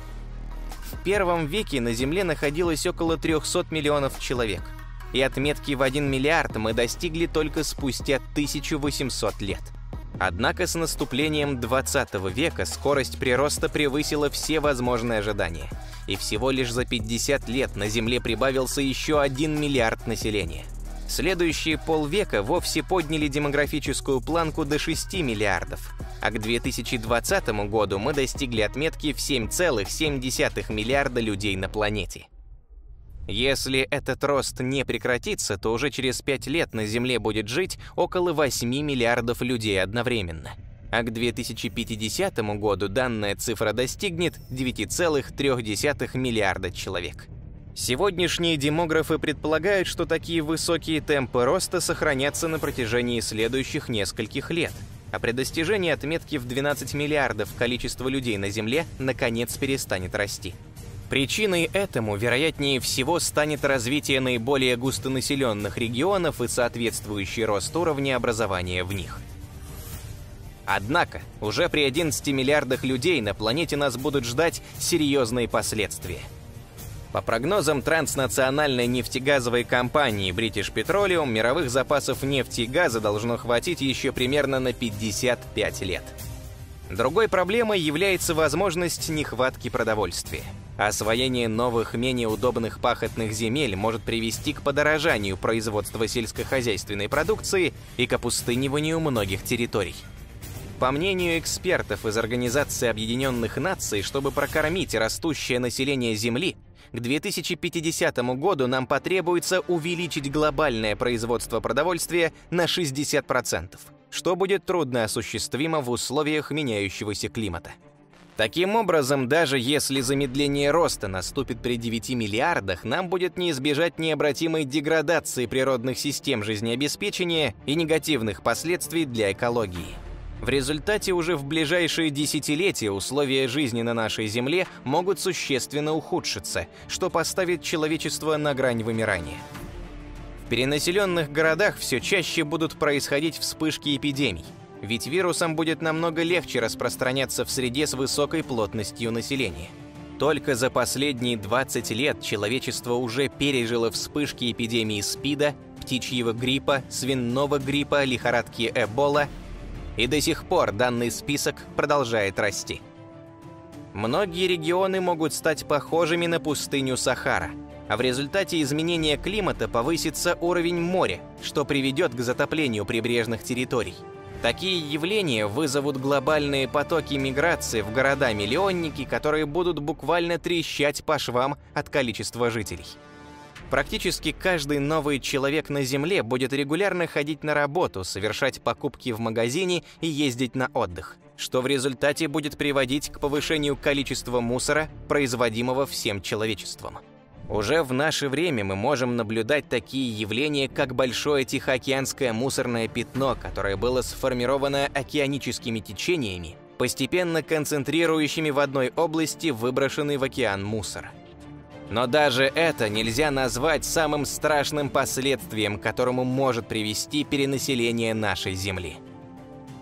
В первом веке на Земле находилось около трёхсот миллионов человек, и отметки в один миллиард мы достигли только спустя тысячу восемьсот лет. Однако с наступлением двадцатого века скорость прироста превысила все возможные ожидания, и всего лишь за пятьдесят лет на Земле прибавился еще один миллиард населения. Следующие полвека вовсе подняли демографическую планку до шести миллиардов, а к две тысячи двадцатому году мы достигли отметки в семь целых семь десятых миллиарда людей на планете. Если этот рост не прекратится, то уже через пять лет на Земле будет жить около восьми миллиардов людей одновременно. А к две тысячи пятидесятому году данная цифра достигнет девяти целых трёх десятых миллиарда человек. Сегодняшние демографы предполагают, что такие высокие темпы роста сохранятся на протяжении следующих нескольких лет, а при достижении отметки в двенадцать миллиардов количество людей на Земле наконец перестанет расти. Причиной этому, вероятнее всего, станет развитие наиболее густонаселенных регионов и соответствующий рост уровня образования в них. Однако, уже при одиннадцати миллиардах людей на планете нас будут ждать серьезные последствия. По прогнозам транснациональной нефтегазовой компании British Petroleum, мировых запасов нефти и газа должно хватить еще примерно на пятьдесят пять лет. Другой проблемой является возможность нехватки продовольствия. Освоение новых, менее удобных пахотных земель может привести к подорожанию производства сельскохозяйственной продукции и к опустыниванию многих территорий. По мнению экспертов из Организации Объединенных Наций, чтобы прокормить растущее население Земли, к две тысячи пятидесятому году нам потребуется увеличить глобальное производство продовольствия на шестьдесят процентов, что будет трудно осуществимо в условиях меняющегося климата. Таким образом, даже если замедление роста наступит при девяти миллиардах, нам будет не избежать необратимой деградации природных систем жизнеобеспечения и негативных последствий для экологии. В результате уже в ближайшие десятилетия условия жизни на нашей Земле могут существенно ухудшиться, что поставит человечество на грань вымирания. В перенаселенных городах все чаще будут происходить вспышки эпидемий, ведь вирусам будет намного легче распространяться в среде с высокой плотностью населения. Только за последние двадцать лет человечество уже пережило вспышки эпидемии СПИДа, птичьего гриппа, свиного гриппа, лихорадки Эбола, и до сих пор данный список продолжает расти. Многие регионы могут стать похожими на пустыню Сахара, а в результате изменения климата повысится уровень моря, что приведет к затоплению прибрежных территорий. Такие явления вызовут глобальные потоки миграции в города-миллионники, которые будут буквально трещать по швам от количества жителей. Практически каждый новый человек на Земле будет регулярно ходить на работу, совершать покупки в магазине и ездить на отдых, что в результате будет приводить к повышению количества мусора, производимого всем человечеством. Уже в наше время мы можем наблюдать такие явления, как большое тихоокеанское мусорное пятно, которое было сформировано океаническими течениями, постепенно концентрирующими в одной области выброшенный в океан мусор. Но даже это нельзя назвать самым страшным последствием, к которому может привести перенаселение нашей Земли.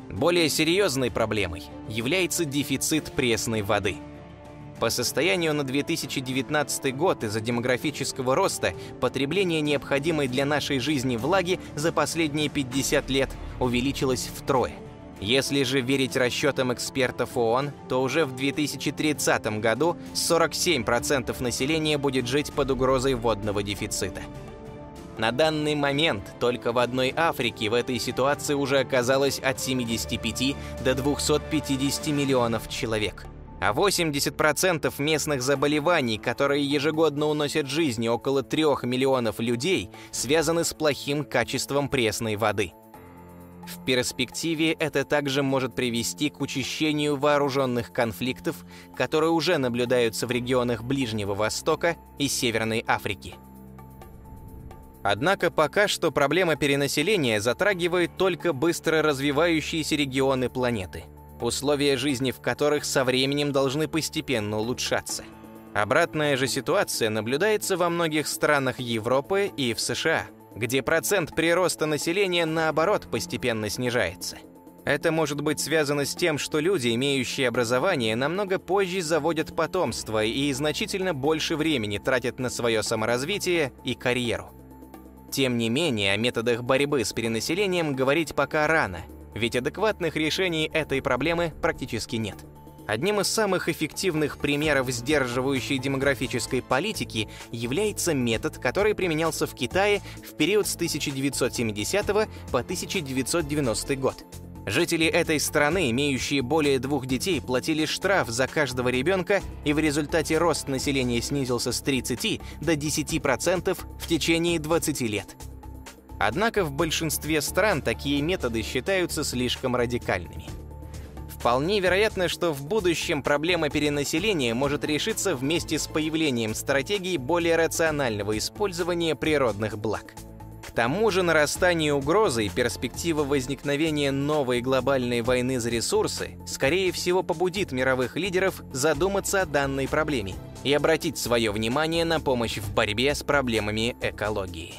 Более серьезной проблемой является дефицит пресной воды. По состоянию на две тысячи девятнадцатый год из-за демографического роста потребление необходимой для нашей жизни влаги за последние пятьдесят лет увеличилось втрое. Если же верить расчетам экспертов ООН, то уже в две тысячи тридцатом году сорок семь процентов населения будет жить под угрозой водного дефицита. На данный момент только в одной Африке в этой ситуации уже оказалось от семидесяти пяти до двухсот пятидесяти миллионов человек. А восемьдесят процентов местных заболеваний, которые ежегодно уносят жизни около трёх миллионов людей, связаны с плохим качеством пресной воды. В перспективе это также может привести к учащению вооруженных конфликтов, которые уже наблюдаются в регионах Ближнего Востока и Северной Африки. Однако пока что проблема перенаселения затрагивает только быстро развивающиеся регионы планеты, условия жизни в которых со временем должны постепенно улучшаться. Обратная же ситуация наблюдается во многих странах Европы и в США, где процент прироста населения, наоборот, постепенно снижается. Это может быть связано с тем, что люди, имеющие образование, намного позже заводят потомство и значительно больше времени тратят на свое саморазвитие и карьеру. Тем не менее, о методах борьбы с перенаселением говорить пока рано, ведь адекватных решений этой проблемы практически нет. Одним из самых эффективных примеров сдерживающей демографической политики является метод, который применялся в Китае в период с тысяча девятьсот семидесятого по тысяча девятьсот девяностый год. Жители этой страны, имеющие более двух детей, платили штраф за каждого ребенка, и в результате рост населения снизился с тридцати до десяти процентов в течение двадцати лет. Однако в большинстве стран такие методы считаются слишком радикальными. Вполне вероятно, что в будущем проблема перенаселения может решиться вместе с появлением стратегий более рационального использования природных благ. К тому же нарастание угрозы и перспектива возникновения новой глобальной войны за ресурсы, скорее всего, побудит мировых лидеров задуматься о данной проблеме и обратить свое внимание на помощь в борьбе с проблемами экологии.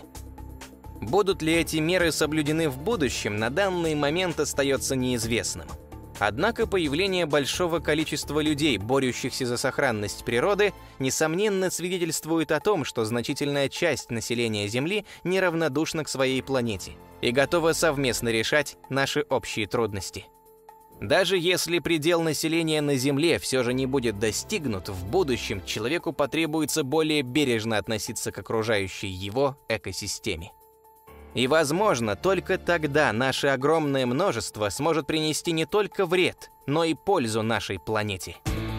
Будут ли эти меры соблюдены в будущем, на данный момент остается неизвестным. Однако появление большого количества людей, борющихся за сохранность природы, несомненно свидетельствует о том, что значительная часть населения Земли неравнодушна к своей планете и готова совместно решать наши общие трудности. Даже если предел населения на Земле все же не будет достигнут, в будущем человеку потребуется более бережно относиться к окружающей его экосистеме. И, возможно, только тогда наше огромное множество сможет принести не только вред, но и пользу нашей планете.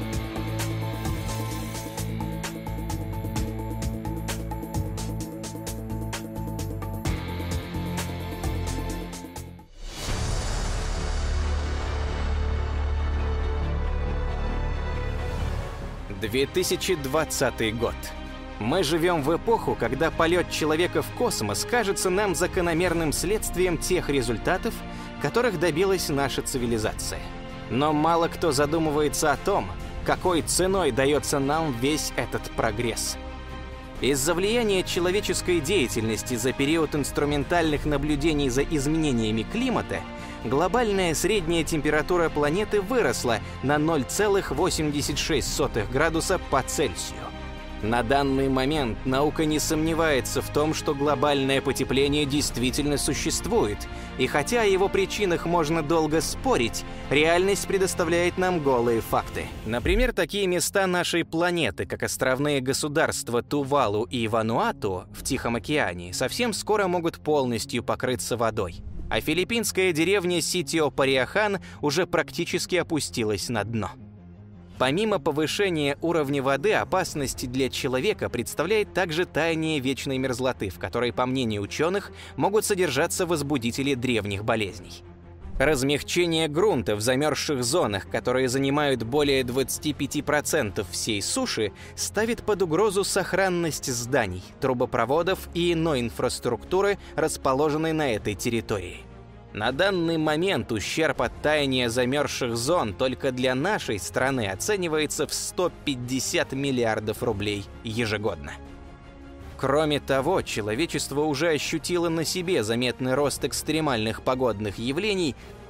две тысячи двадцатый год. Мы живем в эпоху, когда полет человека в космос кажется нам закономерным следствием тех результатов, которых добилась наша цивилизация. Но мало кто задумывается о том, какой ценой дается нам весь этот прогресс. Из-за влияния человеческой деятельности за период инструментальных наблюдений за изменениями климата глобальная средняя температура планеты выросла на ноль целых восемьдесят шесть сотых градуса по Цельсию. На данный момент наука не сомневается в том, что глобальное потепление действительно существует, и хотя о его причинах можно долго спорить, реальность предоставляет нам голые факты. Например, такие места нашей планеты, как островные государства Тувалу и Вануату в Тихом океане, совсем скоро могут полностью покрыться водой, а филиппинская деревня Ситио-Париахан уже практически опустилась на дно. Помимо повышения уровня воды, опасность для человека представляет также таяние вечной мерзлоты, в которой, по мнению ученых, могут содержаться возбудители древних болезней. Размягчение грунта в замерзших зонах, которые занимают более двадцати пяти процентов всей суши, ставит под угрозу сохранность зданий, трубопроводов и иной инфраструктуры, расположенной на этой территории. На данный момент ущерб от таяния замерзших зон только для нашей страны оценивается в сто пятьдесят миллиардов рублей ежегодно. Кроме того, человечество уже ощутило на себе заметный рост экстремальных погодных явлений,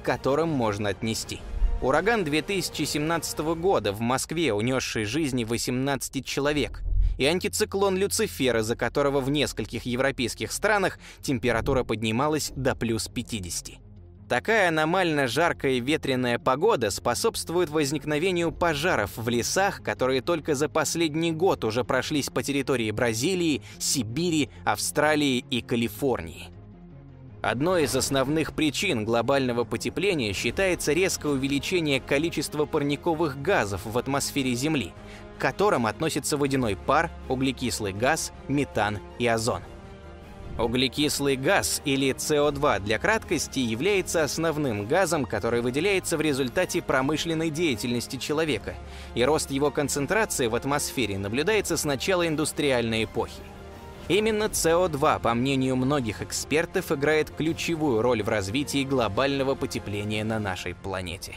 к которым можно отнести: ураган две тысячи семнадцатого года в Москве, унесший жизни восемнадцати человек, и антициклон Люцифер, из-за которого в нескольких европейских странах температура поднималась до плюс пятидесяти. Такая аномально жаркая и ветреная погода способствует возникновению пожаров в лесах, которые только за последний год уже прошлись по территории Бразилии, Сибири, Австралии и Калифорнии. Одной из основных причин глобального потепления считается резкое увеличение количества парниковых газов в атмосфере Земли, к которым относятся водяной пар, углекислый газ, метан и озон. Углекислый газ, или С О два для краткости, является основным газом, который выделяется в результате промышленной деятельности человека, и рост его концентрации в атмосфере наблюдается с начала индустриальной эпохи. Именно С О два, по мнению многих экспертов, играет ключевую роль в развитии глобального потепления на нашей планете.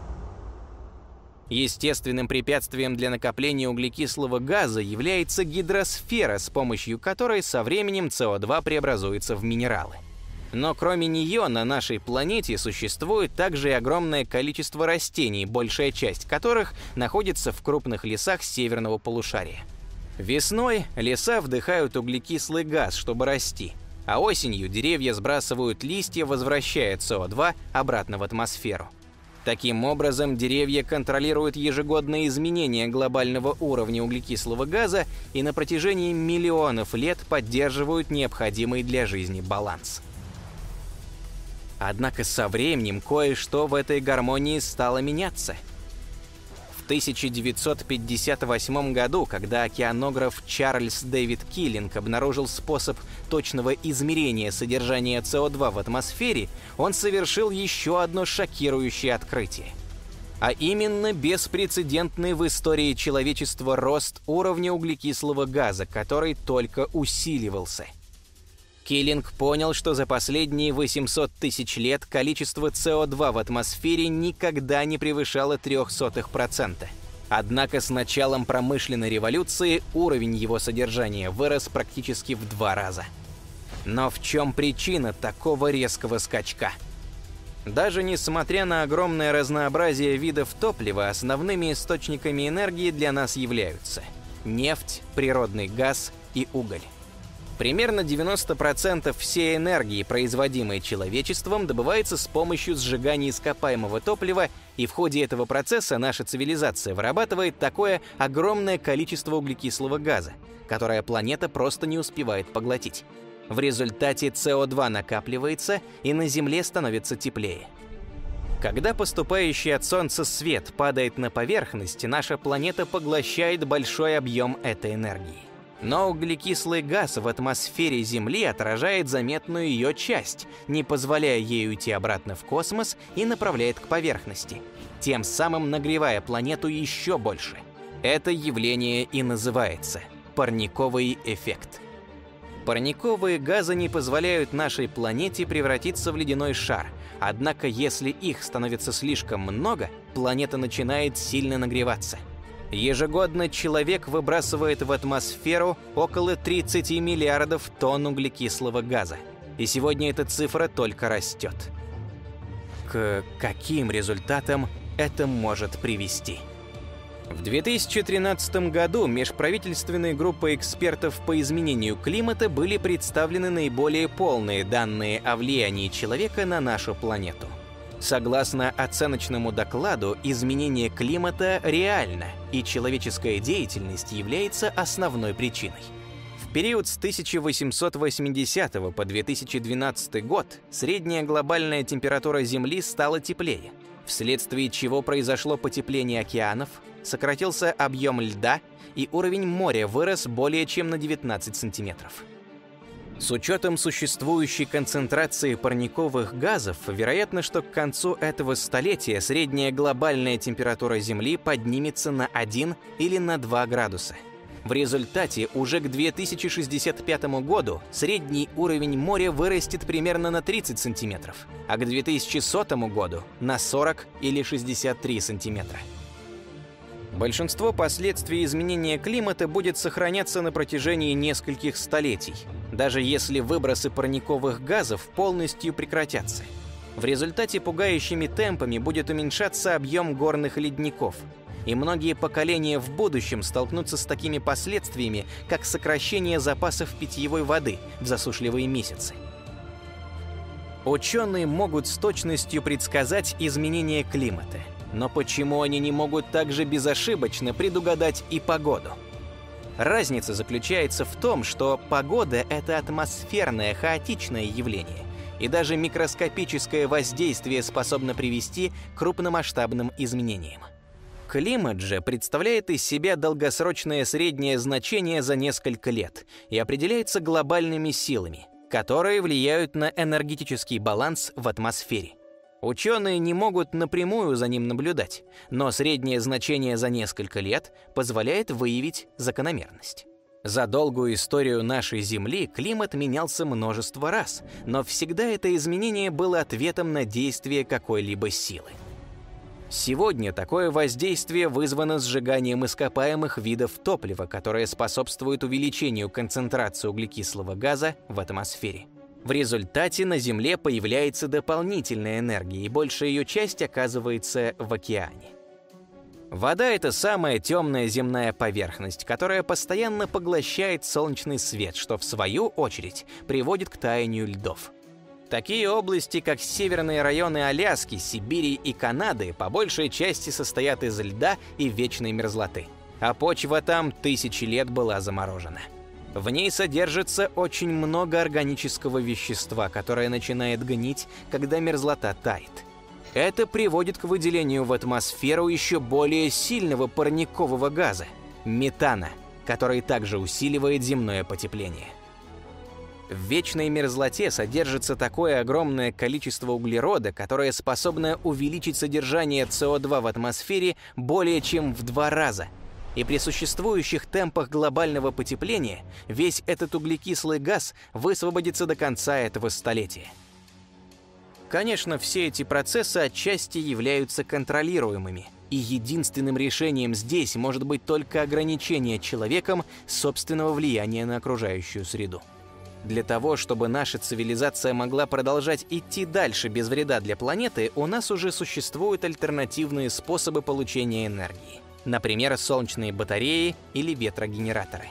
Естественным препятствием для накопления углекислого газа является гидросфера, с помощью которой со временем С О два преобразуется в минералы. Но кроме нее на нашей планете существует также и огромное количество растений, большая часть которых находится в крупных лесах северного полушария. Весной леса вдыхают углекислый газ, чтобы расти, а осенью деревья сбрасывают листья, возвращая С О два обратно в атмосферу. Таким образом, деревья контролируют ежегодные изменения глобального уровня углекислого газа и на протяжении миллионов лет поддерживают необходимый для жизни баланс. Однако со временем кое-что в этой гармонии стало меняться. В тысяча девятьсот пятьдесят восьмом году, когда океанограф Чарльз Дэвид Киллинг обнаружил способ точного измерения содержания С О два в атмосфере, он совершил еще одно шокирующее открытие. А именно беспрецедентный в истории человечества рост уровня углекислого газа, который только усиливался. Киллинг понял, что за последние восемьсот тысяч лет количество С О два в атмосфере никогда не превышало трёх сотых процента. Однако с началом промышленной революции уровень его содержания вырос практически в два раза. Но в чем причина такого резкого скачка? Даже несмотря на огромное разнообразие видов топлива, основными источниками энергии для нас являются нефть, природный газ и уголь. Примерно девяносто процентов всей энергии, производимой человечеством, добывается с помощью сжигания ископаемого топлива, и в ходе этого процесса наша цивилизация вырабатывает такое огромное количество углекислого газа, которое планета просто не успевает поглотить. В результате С О два накапливается, и на Земле становится теплее. Когда поступающий от Солнца свет падает на поверхность, наша планета поглощает большой объем этой энергии. Но углекислый газ в атмосфере Земли отражает заметную ее часть, не позволяя ей уйти обратно в космос, и направляет к поверхности, тем самым нагревая планету еще больше. Это явление и называется парниковый эффект. Парниковые газы не позволяют нашей планете превратиться в ледяной шар, однако если их становится слишком много, планета начинает сильно нагреваться. Ежегодно человек выбрасывает в атмосферу около тридцати миллиардов тонн углекислого газа. И сегодня эта цифра только растет. К каким результатам это может привести? В две тысячи тринадцатом году межправительственной группой экспертов по изменению климата были представлены наиболее полные данные о влиянии человека на нашу планету. Согласно оценочному докладу, изменение климата реально, и человеческая деятельность является основной причиной. В период с тысяча восемьсот восьмидесятого по две тысячи двенадцатый год средняя глобальная температура Земли стала теплее, вследствие чего произошло потепление океанов, сократился объем льда, и уровень моря вырос более чем на девятнадцать сантиметров. С учетом существующей концентрации парниковых газов, вероятно, что к концу этого столетия средняя глобальная температура Земли поднимется на один или на два градуса. В результате уже к две тысячи шестьдесят пятому году средний уровень моря вырастет примерно на тридцать сантиметров, а к две тысячи сотому году на сорок или шестьдесят три сантиметра. Большинство последствий изменения климата будет сохраняться на протяжении нескольких столетий, даже если выбросы парниковых газов полностью прекратятся. В результате пугающими темпами будет уменьшаться объем горных ледников, и многие поколения в будущем столкнутся с такими последствиями, как сокращение запасов питьевой воды в засушливые месяцы. Ученые могут с точностью предсказать изменения климата, но почему они не могут также безошибочно предугадать и погоду? Разница заключается в том, что погода — это атмосферное, хаотичное явление, и даже микроскопическое воздействие способно привести к крупномасштабным изменениям. Климат же представляет из себя долгосрочное среднее значение за несколько лет и определяется глобальными силами, которые влияют на энергетический баланс в атмосфере. Ученые не могут напрямую за ним наблюдать, но среднее значение за несколько лет позволяет выявить закономерность. За долгую историю нашей Земли климат менялся множество раз, но всегда это изменение было ответом на действие какой-либо силы. Сегодня такое воздействие вызвано сжиганием ископаемых видов топлива, которое способствует увеличению концентрации углекислого газа в атмосфере. В результате на Земле появляется дополнительная энергия, и большая ее часть оказывается в океане. Вода — это самая темная земная поверхность, которая постоянно поглощает солнечный свет, что в свою очередь приводит к таянию льдов. Такие области, как северные районы Аляски, Сибири и Канады, по большей части состоят из льда и вечной мерзлоты, а почва там тысячи лет была заморожена. В ней содержится очень много органического вещества, которое начинает гнить, когда мерзлота тает. Это приводит к выделению в атмосферу еще более сильного парникового газа – метана, который также усиливает земное потепление. В вечной мерзлоте содержится такое огромное количество углерода, которое способно увеличить содержание С О два в атмосфере более чем в два раза. И при существующих темпах глобального потепления весь этот углекислый газ высвободится до конца этого столетия. Конечно, все эти процессы отчасти являются контролируемыми, и единственным решением здесь может быть только ограничение человеком собственного влияния на окружающую среду. Для того, чтобы наша цивилизация могла продолжать идти дальше без вреда для планеты, у нас уже существуют альтернативные способы получения энергии. Например, солнечные батареи или ветрогенераторы.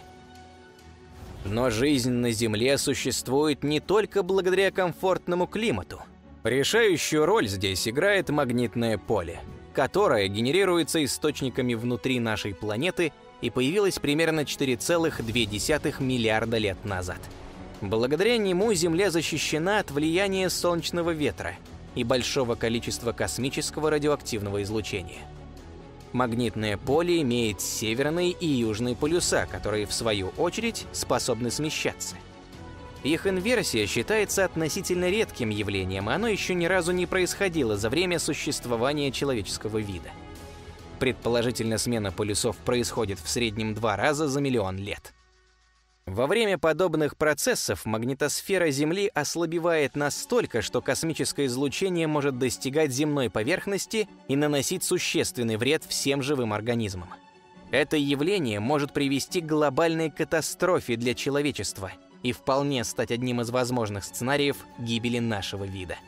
Но жизнь на Земле существует не только благодаря комфортному климату. Решающую роль здесь играет магнитное поле, которое генерируется источниками внутри нашей планеты и появилось примерно четыре целых две десятых миллиарда лет назад. Благодаря нему Земля защищена от влияния солнечного ветра и большого количества космического радиоактивного излучения. Магнитное поле имеет северные и южные полюса, которые, в свою очередь, способны смещаться. Их инверсия считается относительно редким явлением, и оно еще ни разу не происходило за время существования человеческого вида. Предположительно, смена полюсов происходит в среднем два раза за миллион лет. Во время подобных процессов магнитосфера Земли ослабевает настолько, что космическое излучение может достигать земной поверхности и наносить существенный вред всем живым организмам. Это явление может привести к глобальной катастрофе для человечества и вполне стать одним из возможных сценариев гибели нашего вида.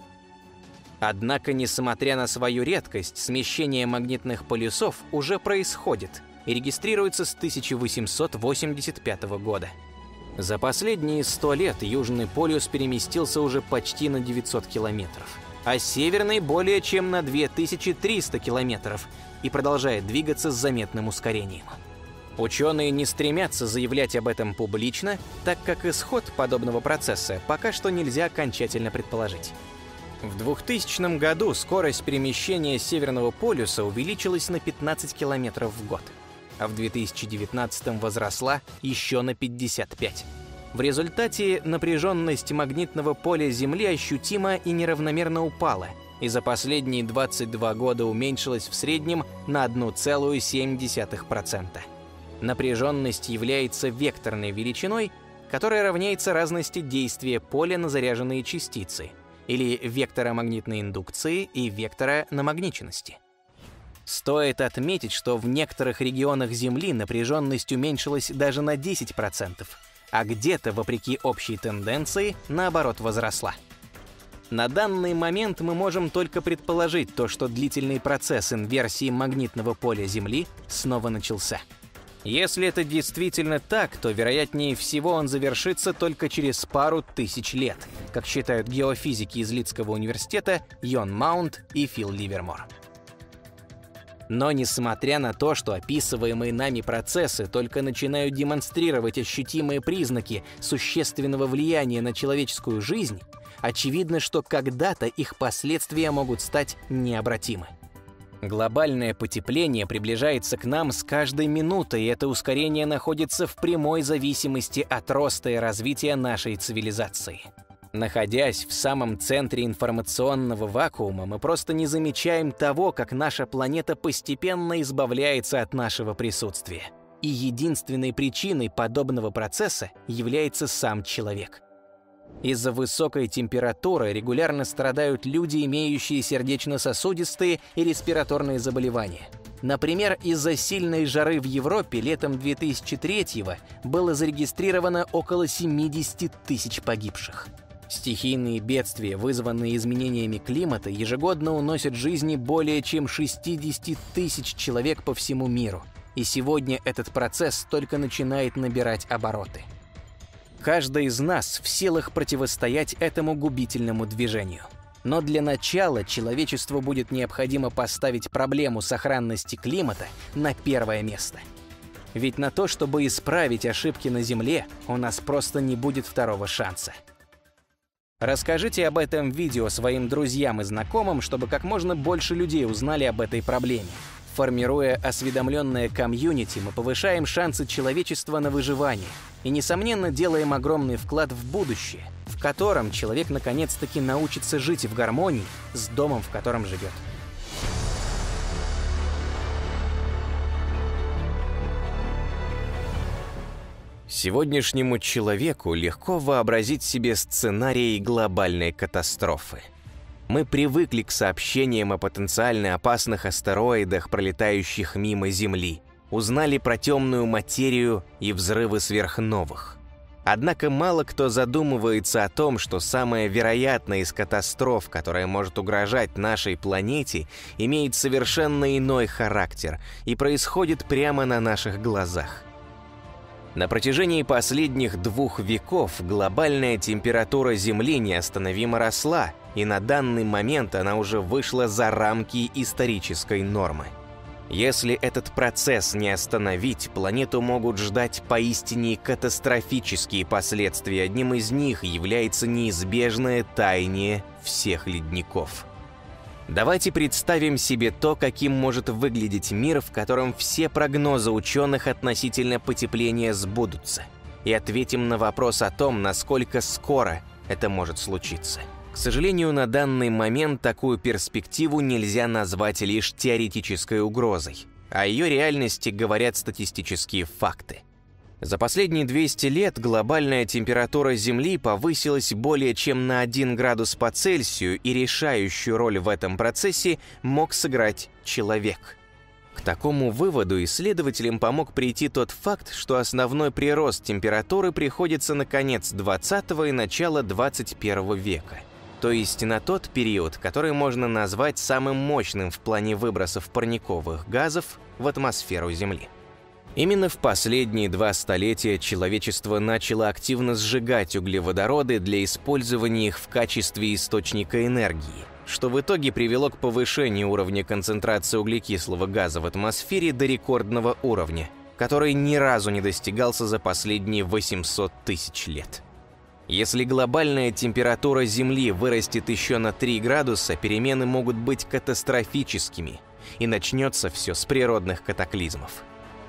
Однако, несмотря на свою редкость, смещение магнитных полюсов уже происходит и регистрируется с тысяча восемьсот восемьдесят пятого года. За последние сто лет Южный полюс переместился уже почти на девятьсот километров, а Северный более чем на две тысячи триста километров и продолжает двигаться с заметным ускорением. Ученые не стремятся заявлять об этом публично, так как исход подобного процесса пока что нельзя окончательно предположить. В двухтысячном году скорость перемещения Северного полюса увеличилась на пятнадцать километров в год, а в две тысячи девятнадцатом возросла еще на пятьдесят пять. В результате напряженность магнитного поля Земли ощутимо и неравномерно упала, и за последние двадцать два года уменьшилась в среднем на одна целая семь десятых процента. Напряженность является векторной величиной, которая равняется разности действия поля на заряженные частицы, или вектора магнитной индукции и вектора намагниченности. Стоит отметить, что в некоторых регионах Земли напряженность уменьшилась даже на десять процентов, а где-то, вопреки общей тенденции, наоборот возросла. На данный момент мы можем только предположить то, что длительный процесс инверсии магнитного поля Земли снова начался. Если это действительно так, то вероятнее всего он завершится только через пару тысяч лет, как считают геофизики из Лидского университета Йон Маунт и Фил Ливермор. Но несмотря на то, что описываемые нами процессы только начинают демонстрировать ощутимые признаки существенного влияния на человеческую жизнь, очевидно, что когда-то их последствия могут стать необратимы. Глобальное потепление приближается к нам с каждой минутой, и это ускорение находится в прямой зависимости от роста и развития нашей цивилизации. Находясь в самом центре информационного вакуума, мы просто не замечаем того, как наша планета постепенно избавляется от нашего присутствия. И единственной причиной подобного процесса является сам человек. Из-за высокой температуры регулярно страдают люди, имеющие сердечно-сосудистые и респираторные заболевания. Например, из-за сильной жары в Европе летом две тысячи третьего было зарегистрировано около семидесяти тысяч погибших. Стихийные бедствия, вызванные изменениями климата, ежегодно уносят жизни более чем шестидесяти тысяч человек по всему миру. И сегодня этот процесс только начинает набирать обороты. Каждый из нас в силах противостоять этому губительному движению. Но для начала человечеству будет необходимо поставить проблему сохранности климата на первое место. Ведь на то, чтобы исправить ошибки на Земле, у нас просто не будет второго шанса. Расскажите об этом видео своим друзьям и знакомым, чтобы как можно больше людей узнали об этой проблеме. Формируя осведомленное комьюнити, мы повышаем шансы человечества на выживание и, несомненно, делаем огромный вклад в будущее, в котором человек наконец-таки научится жить в гармонии с домом, в котором живет. Сегодняшнему человеку легко вообразить себе сценарий глобальной катастрофы. Мы привыкли к сообщениям о потенциально опасных астероидах, пролетающих мимо Земли, узнали про темную материю и взрывы сверхновых. Однако мало кто задумывается о том, что самая вероятная из катастроф, которая может угрожать нашей планете, имеет совершенно иной характер и происходит прямо на наших глазах. На протяжении последних двух веков глобальная температура Земли неостановимо росла, и на данный момент она уже вышла за рамки исторической нормы. Если этот процесс не остановить, планету могут ждать поистине катастрофические последствия. Одним из них является неизбежное таяние всех ледников. Давайте представим себе то, каким может выглядеть мир, в котором все прогнозы ученых относительно потепления сбудутся, и ответим на вопрос о том, насколько скоро это может случиться. К сожалению, на данный момент такую перспективу нельзя назвать лишь теоретической угрозой. О ее реальности говорят статистические факты. За последние двести лет глобальная температура Земли повысилась более чем на один градус по Цельсию, и решающую роль в этом процессе мог сыграть человек. К такому выводу исследователям помог прийти тот факт, что основной прирост температуры приходится на конец двадцатого и начало двадцать первого века. То есть на тот период, который можно назвать самым мощным в плане выбросов парниковых газов в атмосферу Земли. Именно в последние два столетия человечество начало активно сжигать углеводороды для использования их в качестве источника энергии, что в итоге привело к повышению уровня концентрации углекислого газа в атмосфере до рекордного уровня, который ни разу не достигался за последние восемьсот тысяч лет. Если глобальная температура Земли вырастет еще на три градуса, перемены могут быть катастрофическими, и начнется все с природных катаклизмов.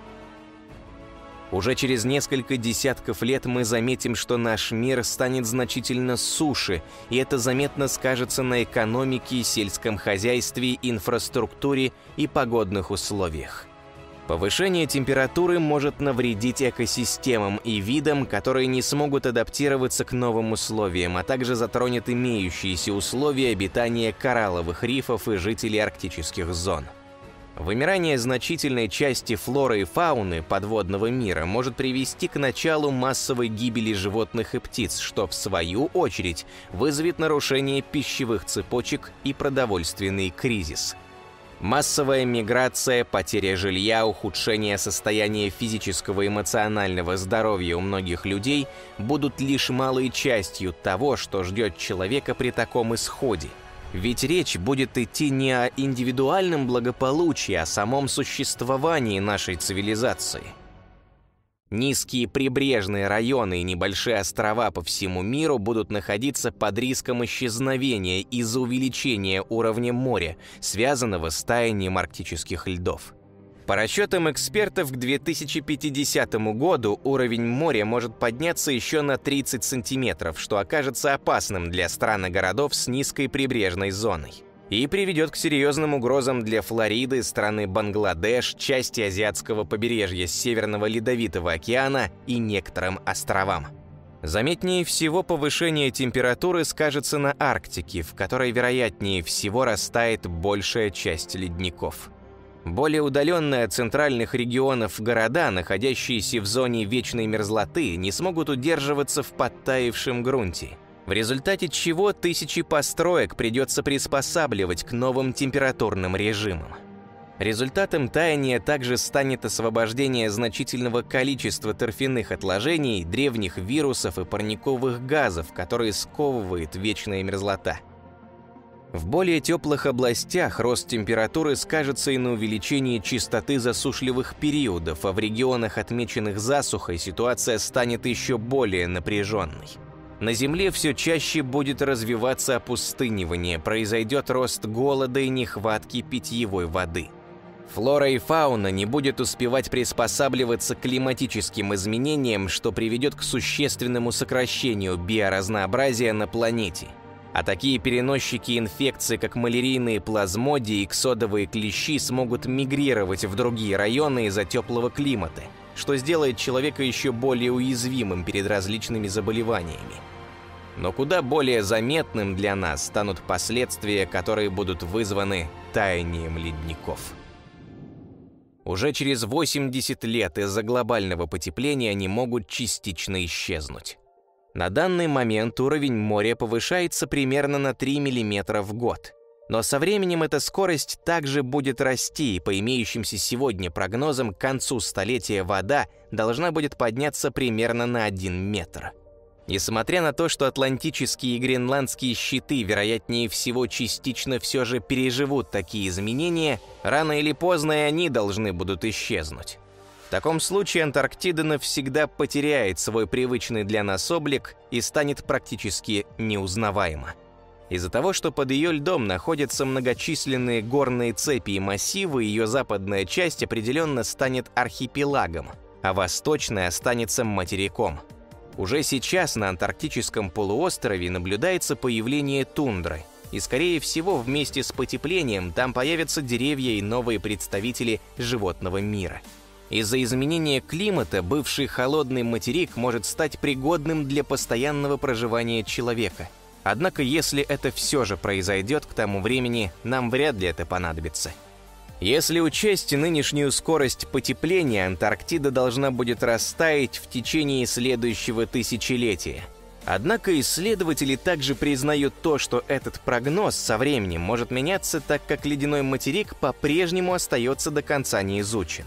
Уже через несколько десятков лет мы заметим, что наш мир станет значительно суше, и это заметно скажется на экономике, сельском хозяйстве, инфраструктуре и погодных условиях. Повышение температуры может навредить экосистемам и видам, которые не смогут адаптироваться к новым условиям, а также затронет имеющиеся условия обитания коралловых рифов и жителей арктических зон. Вымирание значительной части флоры и фауны подводного мира может привести к началу массовой гибели животных и птиц, что, в свою очередь, вызовет нарушение пищевых цепочек и продовольственный кризис. Массовая миграция, потеря жилья, ухудшение состояния физического и эмоционального здоровья у многих людей будут лишь малой частью того, что ждет человека при таком исходе. Ведь речь будет идти не о индивидуальном благополучии, а о самом существовании нашей цивилизации. Низкие прибрежные районы и небольшие острова по всему миру будут находиться под риском исчезновения из-за увеличения уровня моря, связанного с таянием арктических льдов. По расчетам экспертов, к две тысячи пятидесятому году уровень моря может подняться еще на тридцать сантиметров, что окажется опасным для стран и городов с низкой прибрежной зоной. И приведет к серьезным угрозам для Флориды, страны Бангладеш, части азиатского побережья Северного Ледовитого океана и некоторым островам. Заметнее всего повышение температуры скажется на Арктике, в которой вероятнее всего растает большая часть ледников. Более удаленные от центральных регионов города, находящиеся в зоне вечной мерзлоты, не смогут удерживаться в подтаявшем грунте, в результате чего тысячи построек придется приспосабливать к новым температурным режимам. Результатом таяния также станет освобождение значительного количества торфяных отложений, древних вирусов и парниковых газов, которые сковывает вечная мерзлота. В более теплых областях рост температуры скажется и на увеличении частоты засушливых периодов, а в регионах, отмеченных засухой, ситуация станет еще более напряженной. На Земле все чаще будет развиваться опустынивание, произойдет рост голода и нехватки питьевой воды. Флора и фауна не будет успевать приспосабливаться к климатическим изменениям, что приведет к существенному сокращению биоразнообразия на планете. А такие переносчики инфекций, как малярийные плазмодии и иксодовые клещи, смогут мигрировать в другие районы из-за теплого климата, что сделает человека еще более уязвимым перед различными заболеваниями. Но куда более заметным для нас станут последствия, которые будут вызваны таянием ледников. Уже через восемьдесят лет из-за глобального потепления они могут частично исчезнуть. На данный момент уровень моря повышается примерно на три миллиметра в год. Но со временем эта скорость также будет расти, и по имеющимся сегодня прогнозам к концу столетия вода должна будет подняться примерно на один метр. Несмотря на то, что атлантические и гренландские щиты, вероятнее всего, частично все же переживут такие изменения, рано или поздно и они должны будут исчезнуть. В таком случае Антарктида навсегда потеряет свой привычный для нас облик и станет практически неузнаваема. Из-за того, что под ее льдом находятся многочисленные горные цепи и массивы, ее западная часть определенно станет архипелагом, а восточная останется материком. Уже сейчас на антарктическом полуострове наблюдается появление тундры, и, скорее всего, вместе с потеплением там появятся деревья и новые представители животного мира. Из-за изменения климата бывший холодный материк может стать пригодным для постоянного проживания человека. Однако, если это все же произойдет к тому времени, нам вряд ли это понадобится. Если учесть нынешнюю скорость потепления, Антарктида должна будет растаять в течение следующего тысячелетия. Однако исследователи также признают то, что этот прогноз со временем может меняться, так как ледяной материк по-прежнему остается до конца не изучен.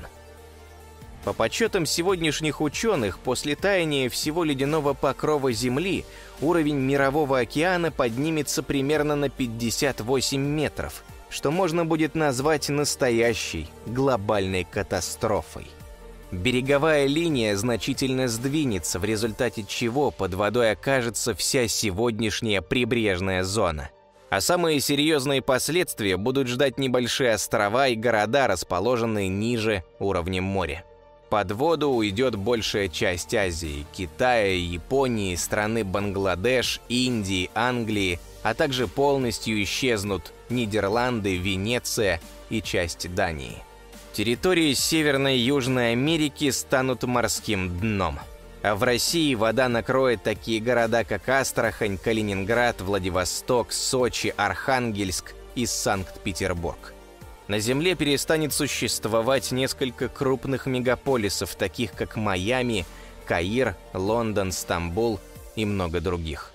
По подсчетам сегодняшних ученых, после таяния всего ледяного покрова Земли уровень Мирового океана поднимется примерно на пятьдесят восемь метров, что можно будет назвать настоящей глобальной катастрофой. Береговая линия значительно сдвинется, в результате чего под водой окажется вся сегодняшняя прибрежная зона. А самые серьезные последствия будут ждать небольшие острова и города, расположенные ниже уровня моря. Под воду уйдет большая часть Азии, Китая, Японии, страны Бангладеш, Индии, Англии, а также полностью исчезнут Нидерланды, Венеция и часть Дании. Территории Северной и Южной Америки станут морским дном. А в России вода накроет такие города, как Астрахань, Калининград, Владивосток, Сочи, Архангельск и Санкт-Петербург. На Земле перестанет существовать несколько крупных мегаполисов, таких как Майами, Каир, Лондон, Стамбул и много других.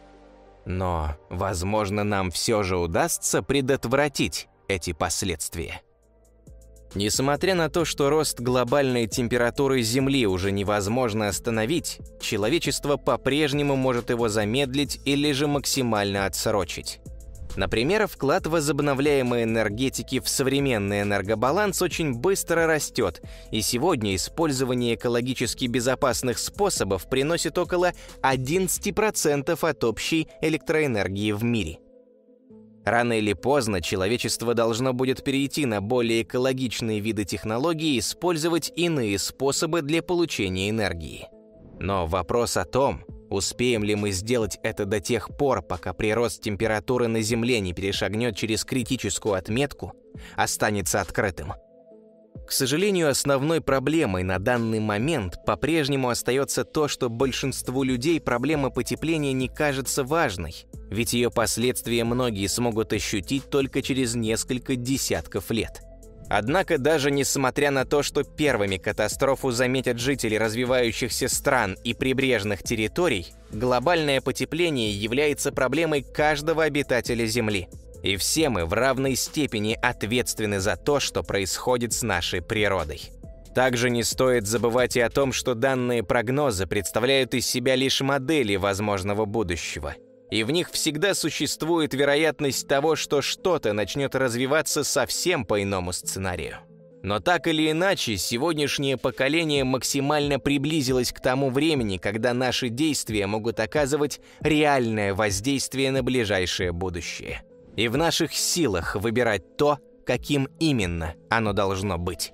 Но, возможно, нам все же удастся предотвратить эти последствия. Несмотря на то, что рост глобальной температуры Земли уже невозможно остановить, человечество по-прежнему может его замедлить или же максимально отсрочить. Например, вклад возобновляемой энергетики в современный энергобаланс очень быстро растет, и сегодня использование экологически безопасных способов приносит около одиннадцать процентов от общей электроэнергии в мире. Рано или поздно человечество должно будет перейти на более экологичные виды технологий и использовать иные способы для получения энергии. Но вопрос о том, успеем ли мы сделать это до тех пор, пока прирост температуры на Земле не перешагнет через критическую отметку, останется открытым. К сожалению, основной проблемой на данный момент по-прежнему остается то, что большинству людей проблема потепления не кажется важной, ведь ее последствия многие смогут ощутить только через несколько десятков лет. Однако даже несмотря на то, что первыми катастрофу заметят жители развивающихся стран и прибрежных территорий, глобальное потепление является проблемой каждого обитателя Земли. И все мы в равной степени ответственны за то, что происходит с нашей природой. Также не стоит забывать и о том, что данные прогнозы представляют из себя лишь модели возможного будущего. И в них всегда существует вероятность того, что что-то начнет развиваться совсем по иному сценарию. Но так или иначе, сегодняшнее поколение максимально приблизилось к тому времени, когда наши действия могут оказывать реальное воздействие на ближайшее будущее. И в наших силах выбирать то, каким именно оно должно быть.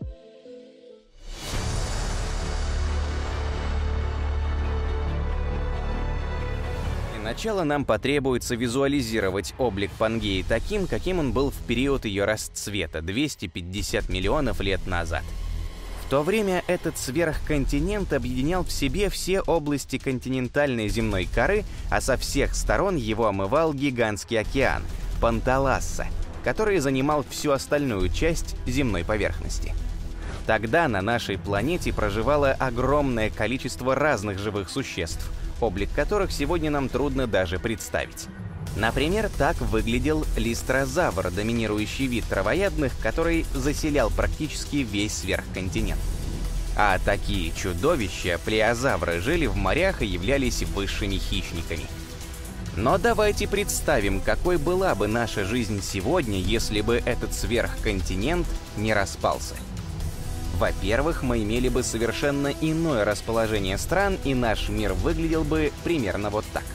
Для начала нам потребуется визуализировать облик Пангеи таким, каким он был в период ее расцвета двести пятьдесят миллионов лет назад. В то время этот сверхконтинент объединял в себе все области континентальной земной коры, а со всех сторон его омывал гигантский океан – Панталасса, который занимал всю остальную часть земной поверхности. Тогда на нашей планете проживало огромное количество разных живых существ, облик которых сегодня нам трудно даже представить. Например, так выглядел листрозавр, доминирующий вид травоядных, который заселял практически весь сверхконтинент. А такие чудовища, плеозавры, жили в морях и являлись высшими хищниками. Но давайте представим, какой была бы наша жизнь сегодня, если бы этот сверхконтинент не распался. Во-первых, мы имели бы совершенно иное расположение стран, и наш мир выглядел бы примерно вот так.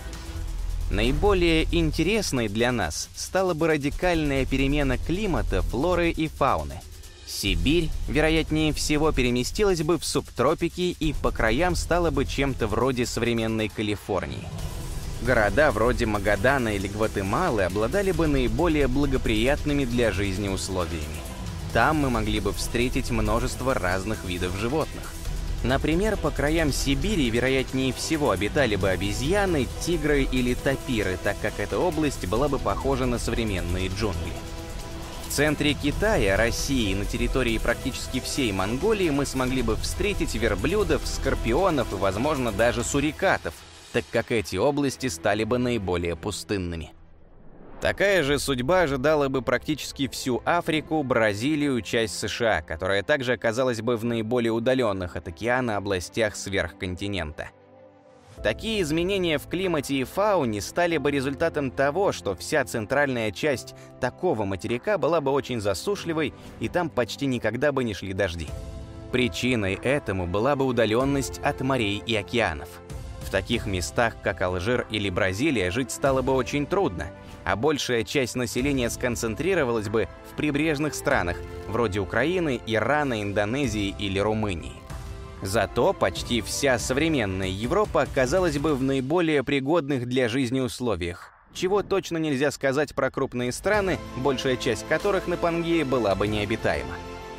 Наиболее интересной для нас стала бы радикальная перемена климата, флоры и фауны. Сибирь, вероятнее всего, переместилась бы в субтропики и по краям стала бы чем-то вроде современной Калифорнии. Города вроде Магадана или Гватемалы обладали бы наиболее благоприятными для жизни условиями. Там мы могли бы встретить множество разных видов животных. Например, по краям Сибири, вероятнее всего, обитали бы обезьяны, тигры или тапиры, так как эта область была бы похожа на современные джунгли. В центре Китая, России и на территории практически всей Монголии мы смогли бы встретить верблюдов, скорпионов и, возможно, даже сурикатов, так как эти области стали бы наиболее пустынными. Такая же судьба ожидала бы практически всю Африку, Бразилию, часть США, которая также оказалась бы в наиболее удаленных от океана областях сверхконтинента. Такие изменения в климате и фауне стали бы результатом того, что вся центральная часть такого материка была бы очень засушливой, и там почти никогда бы не шли дожди. Причиной этому была бы удаленность от морей и океанов. В таких местах, как Алжир или Бразилия, жить стало бы очень трудно, а большая часть населения сконцентрировалась бы в прибрежных странах, вроде Украины, Ирана, Индонезии или Румынии. Зато почти вся современная Европа оказалась бы в наиболее пригодных для жизни условиях, чего точно нельзя сказать про крупные страны, большая часть которых на Пангее была бы необитаема.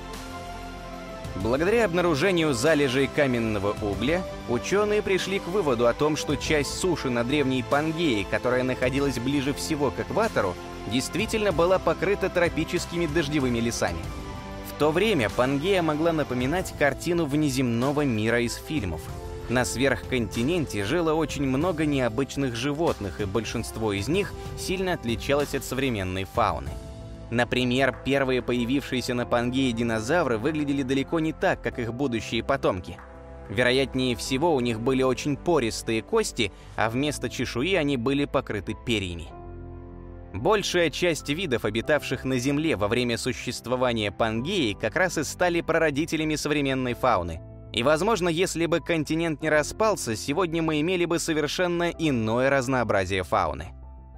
Благодаря обнаружению залежей каменного угля, ученые пришли к выводу о том, что часть суши на древней Пангее, которая находилась ближе всего к экватору, действительно была покрыта тропическими дождевыми лесами. В то время Пангея могла напоминать картину внеземного мира из фильмов. На сверхконтиненте жило очень много необычных животных, и большинство из них сильно отличалось от современной фауны. Например, первые появившиеся на Пангее динозавры выглядели далеко не так, как их будущие потомки. Вероятнее всего, у них были очень пористые кости, а вместо чешуи они были покрыты перьями. Большая часть видов, обитавших на Земле во время существования Пангеи, как раз и стали прародителями современной фауны. И, возможно, если бы континент не распался, сегодня мы имели бы совершенно иное разнообразие фауны.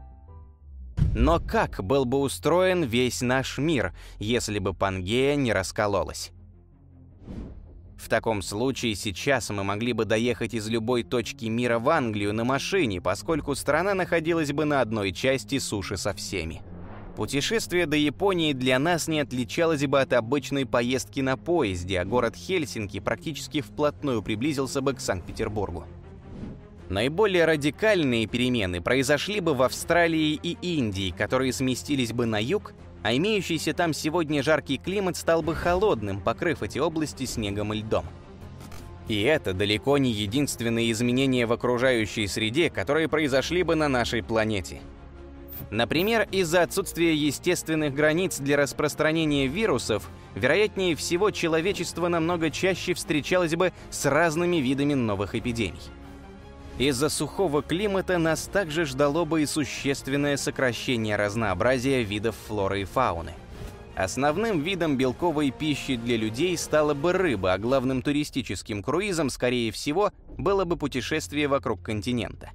Но как был бы устроен весь наш мир, если бы Пангея не раскололась? В таком случае сейчас мы могли бы доехать из любой точки мира в Англию на машине, поскольку страна находилась бы на одной части суши со всеми. Путешествие до Японии для нас не отличалось бы от обычной поездки на поезде, а город Хельсинки практически вплотную приблизился бы к Санкт-Петербургу. Наиболее радикальные перемены произошли бы в Австралии и Индии, которые сместились бы на юг, а имеющийся там сегодня жаркий климат стал бы холодным, покрыв эти области снегом и льдом. И это далеко не единственные изменения в окружающей среде, которые произошли бы на нашей планете. Например, из-за отсутствия естественных границ для распространения вирусов, вероятнее всего, человечество намного чаще встречалось бы с разными видами новых эпидемий. Из-за сухого климата нас также ждало бы и существенное сокращение разнообразия видов флоры и фауны. Основным видом белковой пищи для людей стала бы рыба, а главным туристическим круизом, скорее всего, было бы путешествие вокруг континента.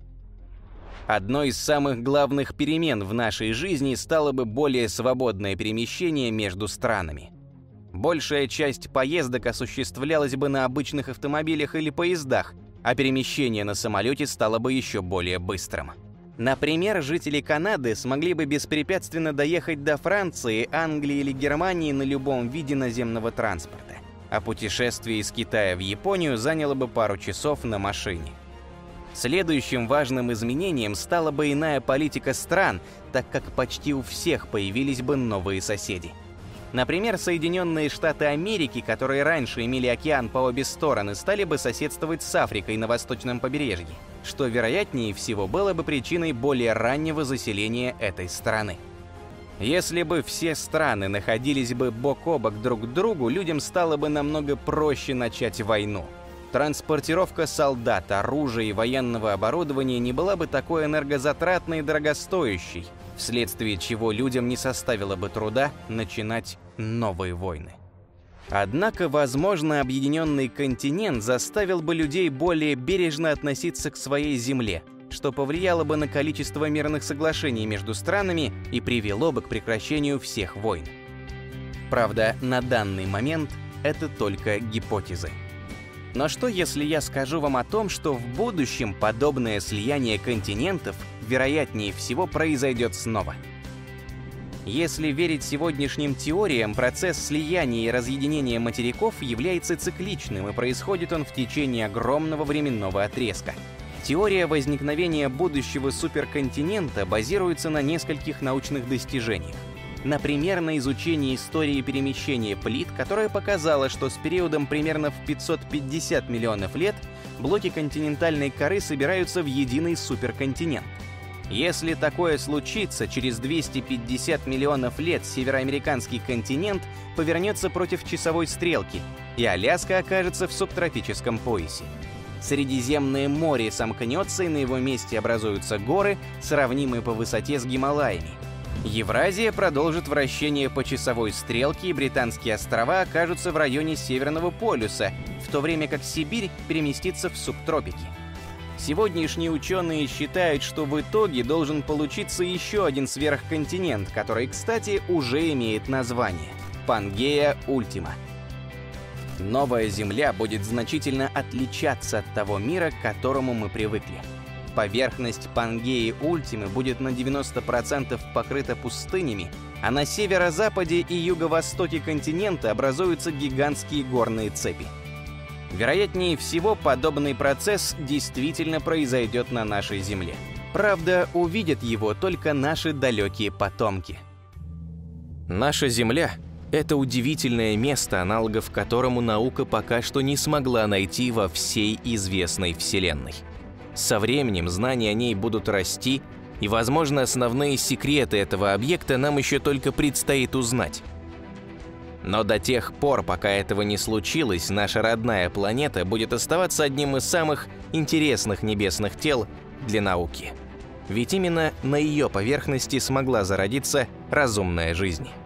Одной из самых главных перемен в нашей жизни стало бы более свободное перемещение между странами. Большая часть поездок осуществлялась бы на обычных автомобилях или поездах, а перемещение на самолете стало бы еще более быстрым. Например, жители Канады смогли бы беспрепятственно доехать до Франции, Англии или Германии на любом виде наземного транспорта, а путешествие из Китая в Японию заняло бы пару часов на машине. Следующим важным изменением стала бы иная политика стран, так как почти у всех появились бы новые соседи. Например, Соединенные Штаты Америки, которые раньше имели океан по обе стороны, стали бы соседствовать с Африкой на восточном побережье, что, вероятнее всего, было бы причиной более раннего заселения этой страны. Если бы все страны находились бы бок о бок друг к другу, людям стало бы намного проще начать войну. Транспортировка солдат, оружия и военного оборудования не была бы такой энергозатратной и дорогостоящей, вследствие чего людям не составило бы труда начинать новые войны. Однако, возможно, объединенный континент заставил бы людей более бережно относиться к своей земле, что повлияло бы на количество мирных соглашений между странами и привело бы к прекращению всех войн. Правда, на данный момент это только гипотезы. Но что, если я скажу вам о том, что в будущем подобное слияние континентов, вероятнее всего, произойдет снова? Если верить сегодняшним теориям, процесс слияния и разъединения материков является цикличным, и происходит он в течение огромного временного отрезка. Теория возникновения будущего суперконтинента базируется на нескольких научных достижениях. Например, на изучении истории перемещения плит, которая показала, что с периодом примерно в пятьсот пятьдесят миллионов лет блоки континентальной коры собираются в единый суперконтинент. Если такое случится, через двести пятьдесят миллионов лет североамериканский континент повернется против часовой стрелки, и Аляска окажется в субтропическом поясе. Средиземное море сомкнется, и на его месте образуются горы, сравнимые по высоте с Гималаями. Евразия продолжит вращение по часовой стрелке, и Британские острова окажутся в районе Северного полюса, в то время как Сибирь переместится в субтропики. Сегодняшние ученые считают, что в итоге должен получиться еще один сверхконтинент, который, кстати, уже имеет название – Пангея Ультима. Новая Земля будет значительно отличаться от того мира, к которому мы привыкли. Поверхность Пангеи Ультимы будет на девяносто процентов покрыта пустынями, а на северо-западе и юго-востоке континента образуются гигантские горные цепи. Вероятнее всего, подобный процесс действительно произойдет на нашей Земле. Правда, увидят его только наши далекие потомки. Наша Земля — это удивительное место, аналогов которому наука пока что не смогла найти во всей известной Вселенной. Со временем знания о ней будут расти, и, возможно, основные секреты этого объекта нам еще только предстоит узнать. Но до тех пор, пока этого не случилось, наша родная планета будет оставаться одним из самых интересных небесных тел для науки. Ведь именно на ее поверхности смогла зародиться разумная жизнь.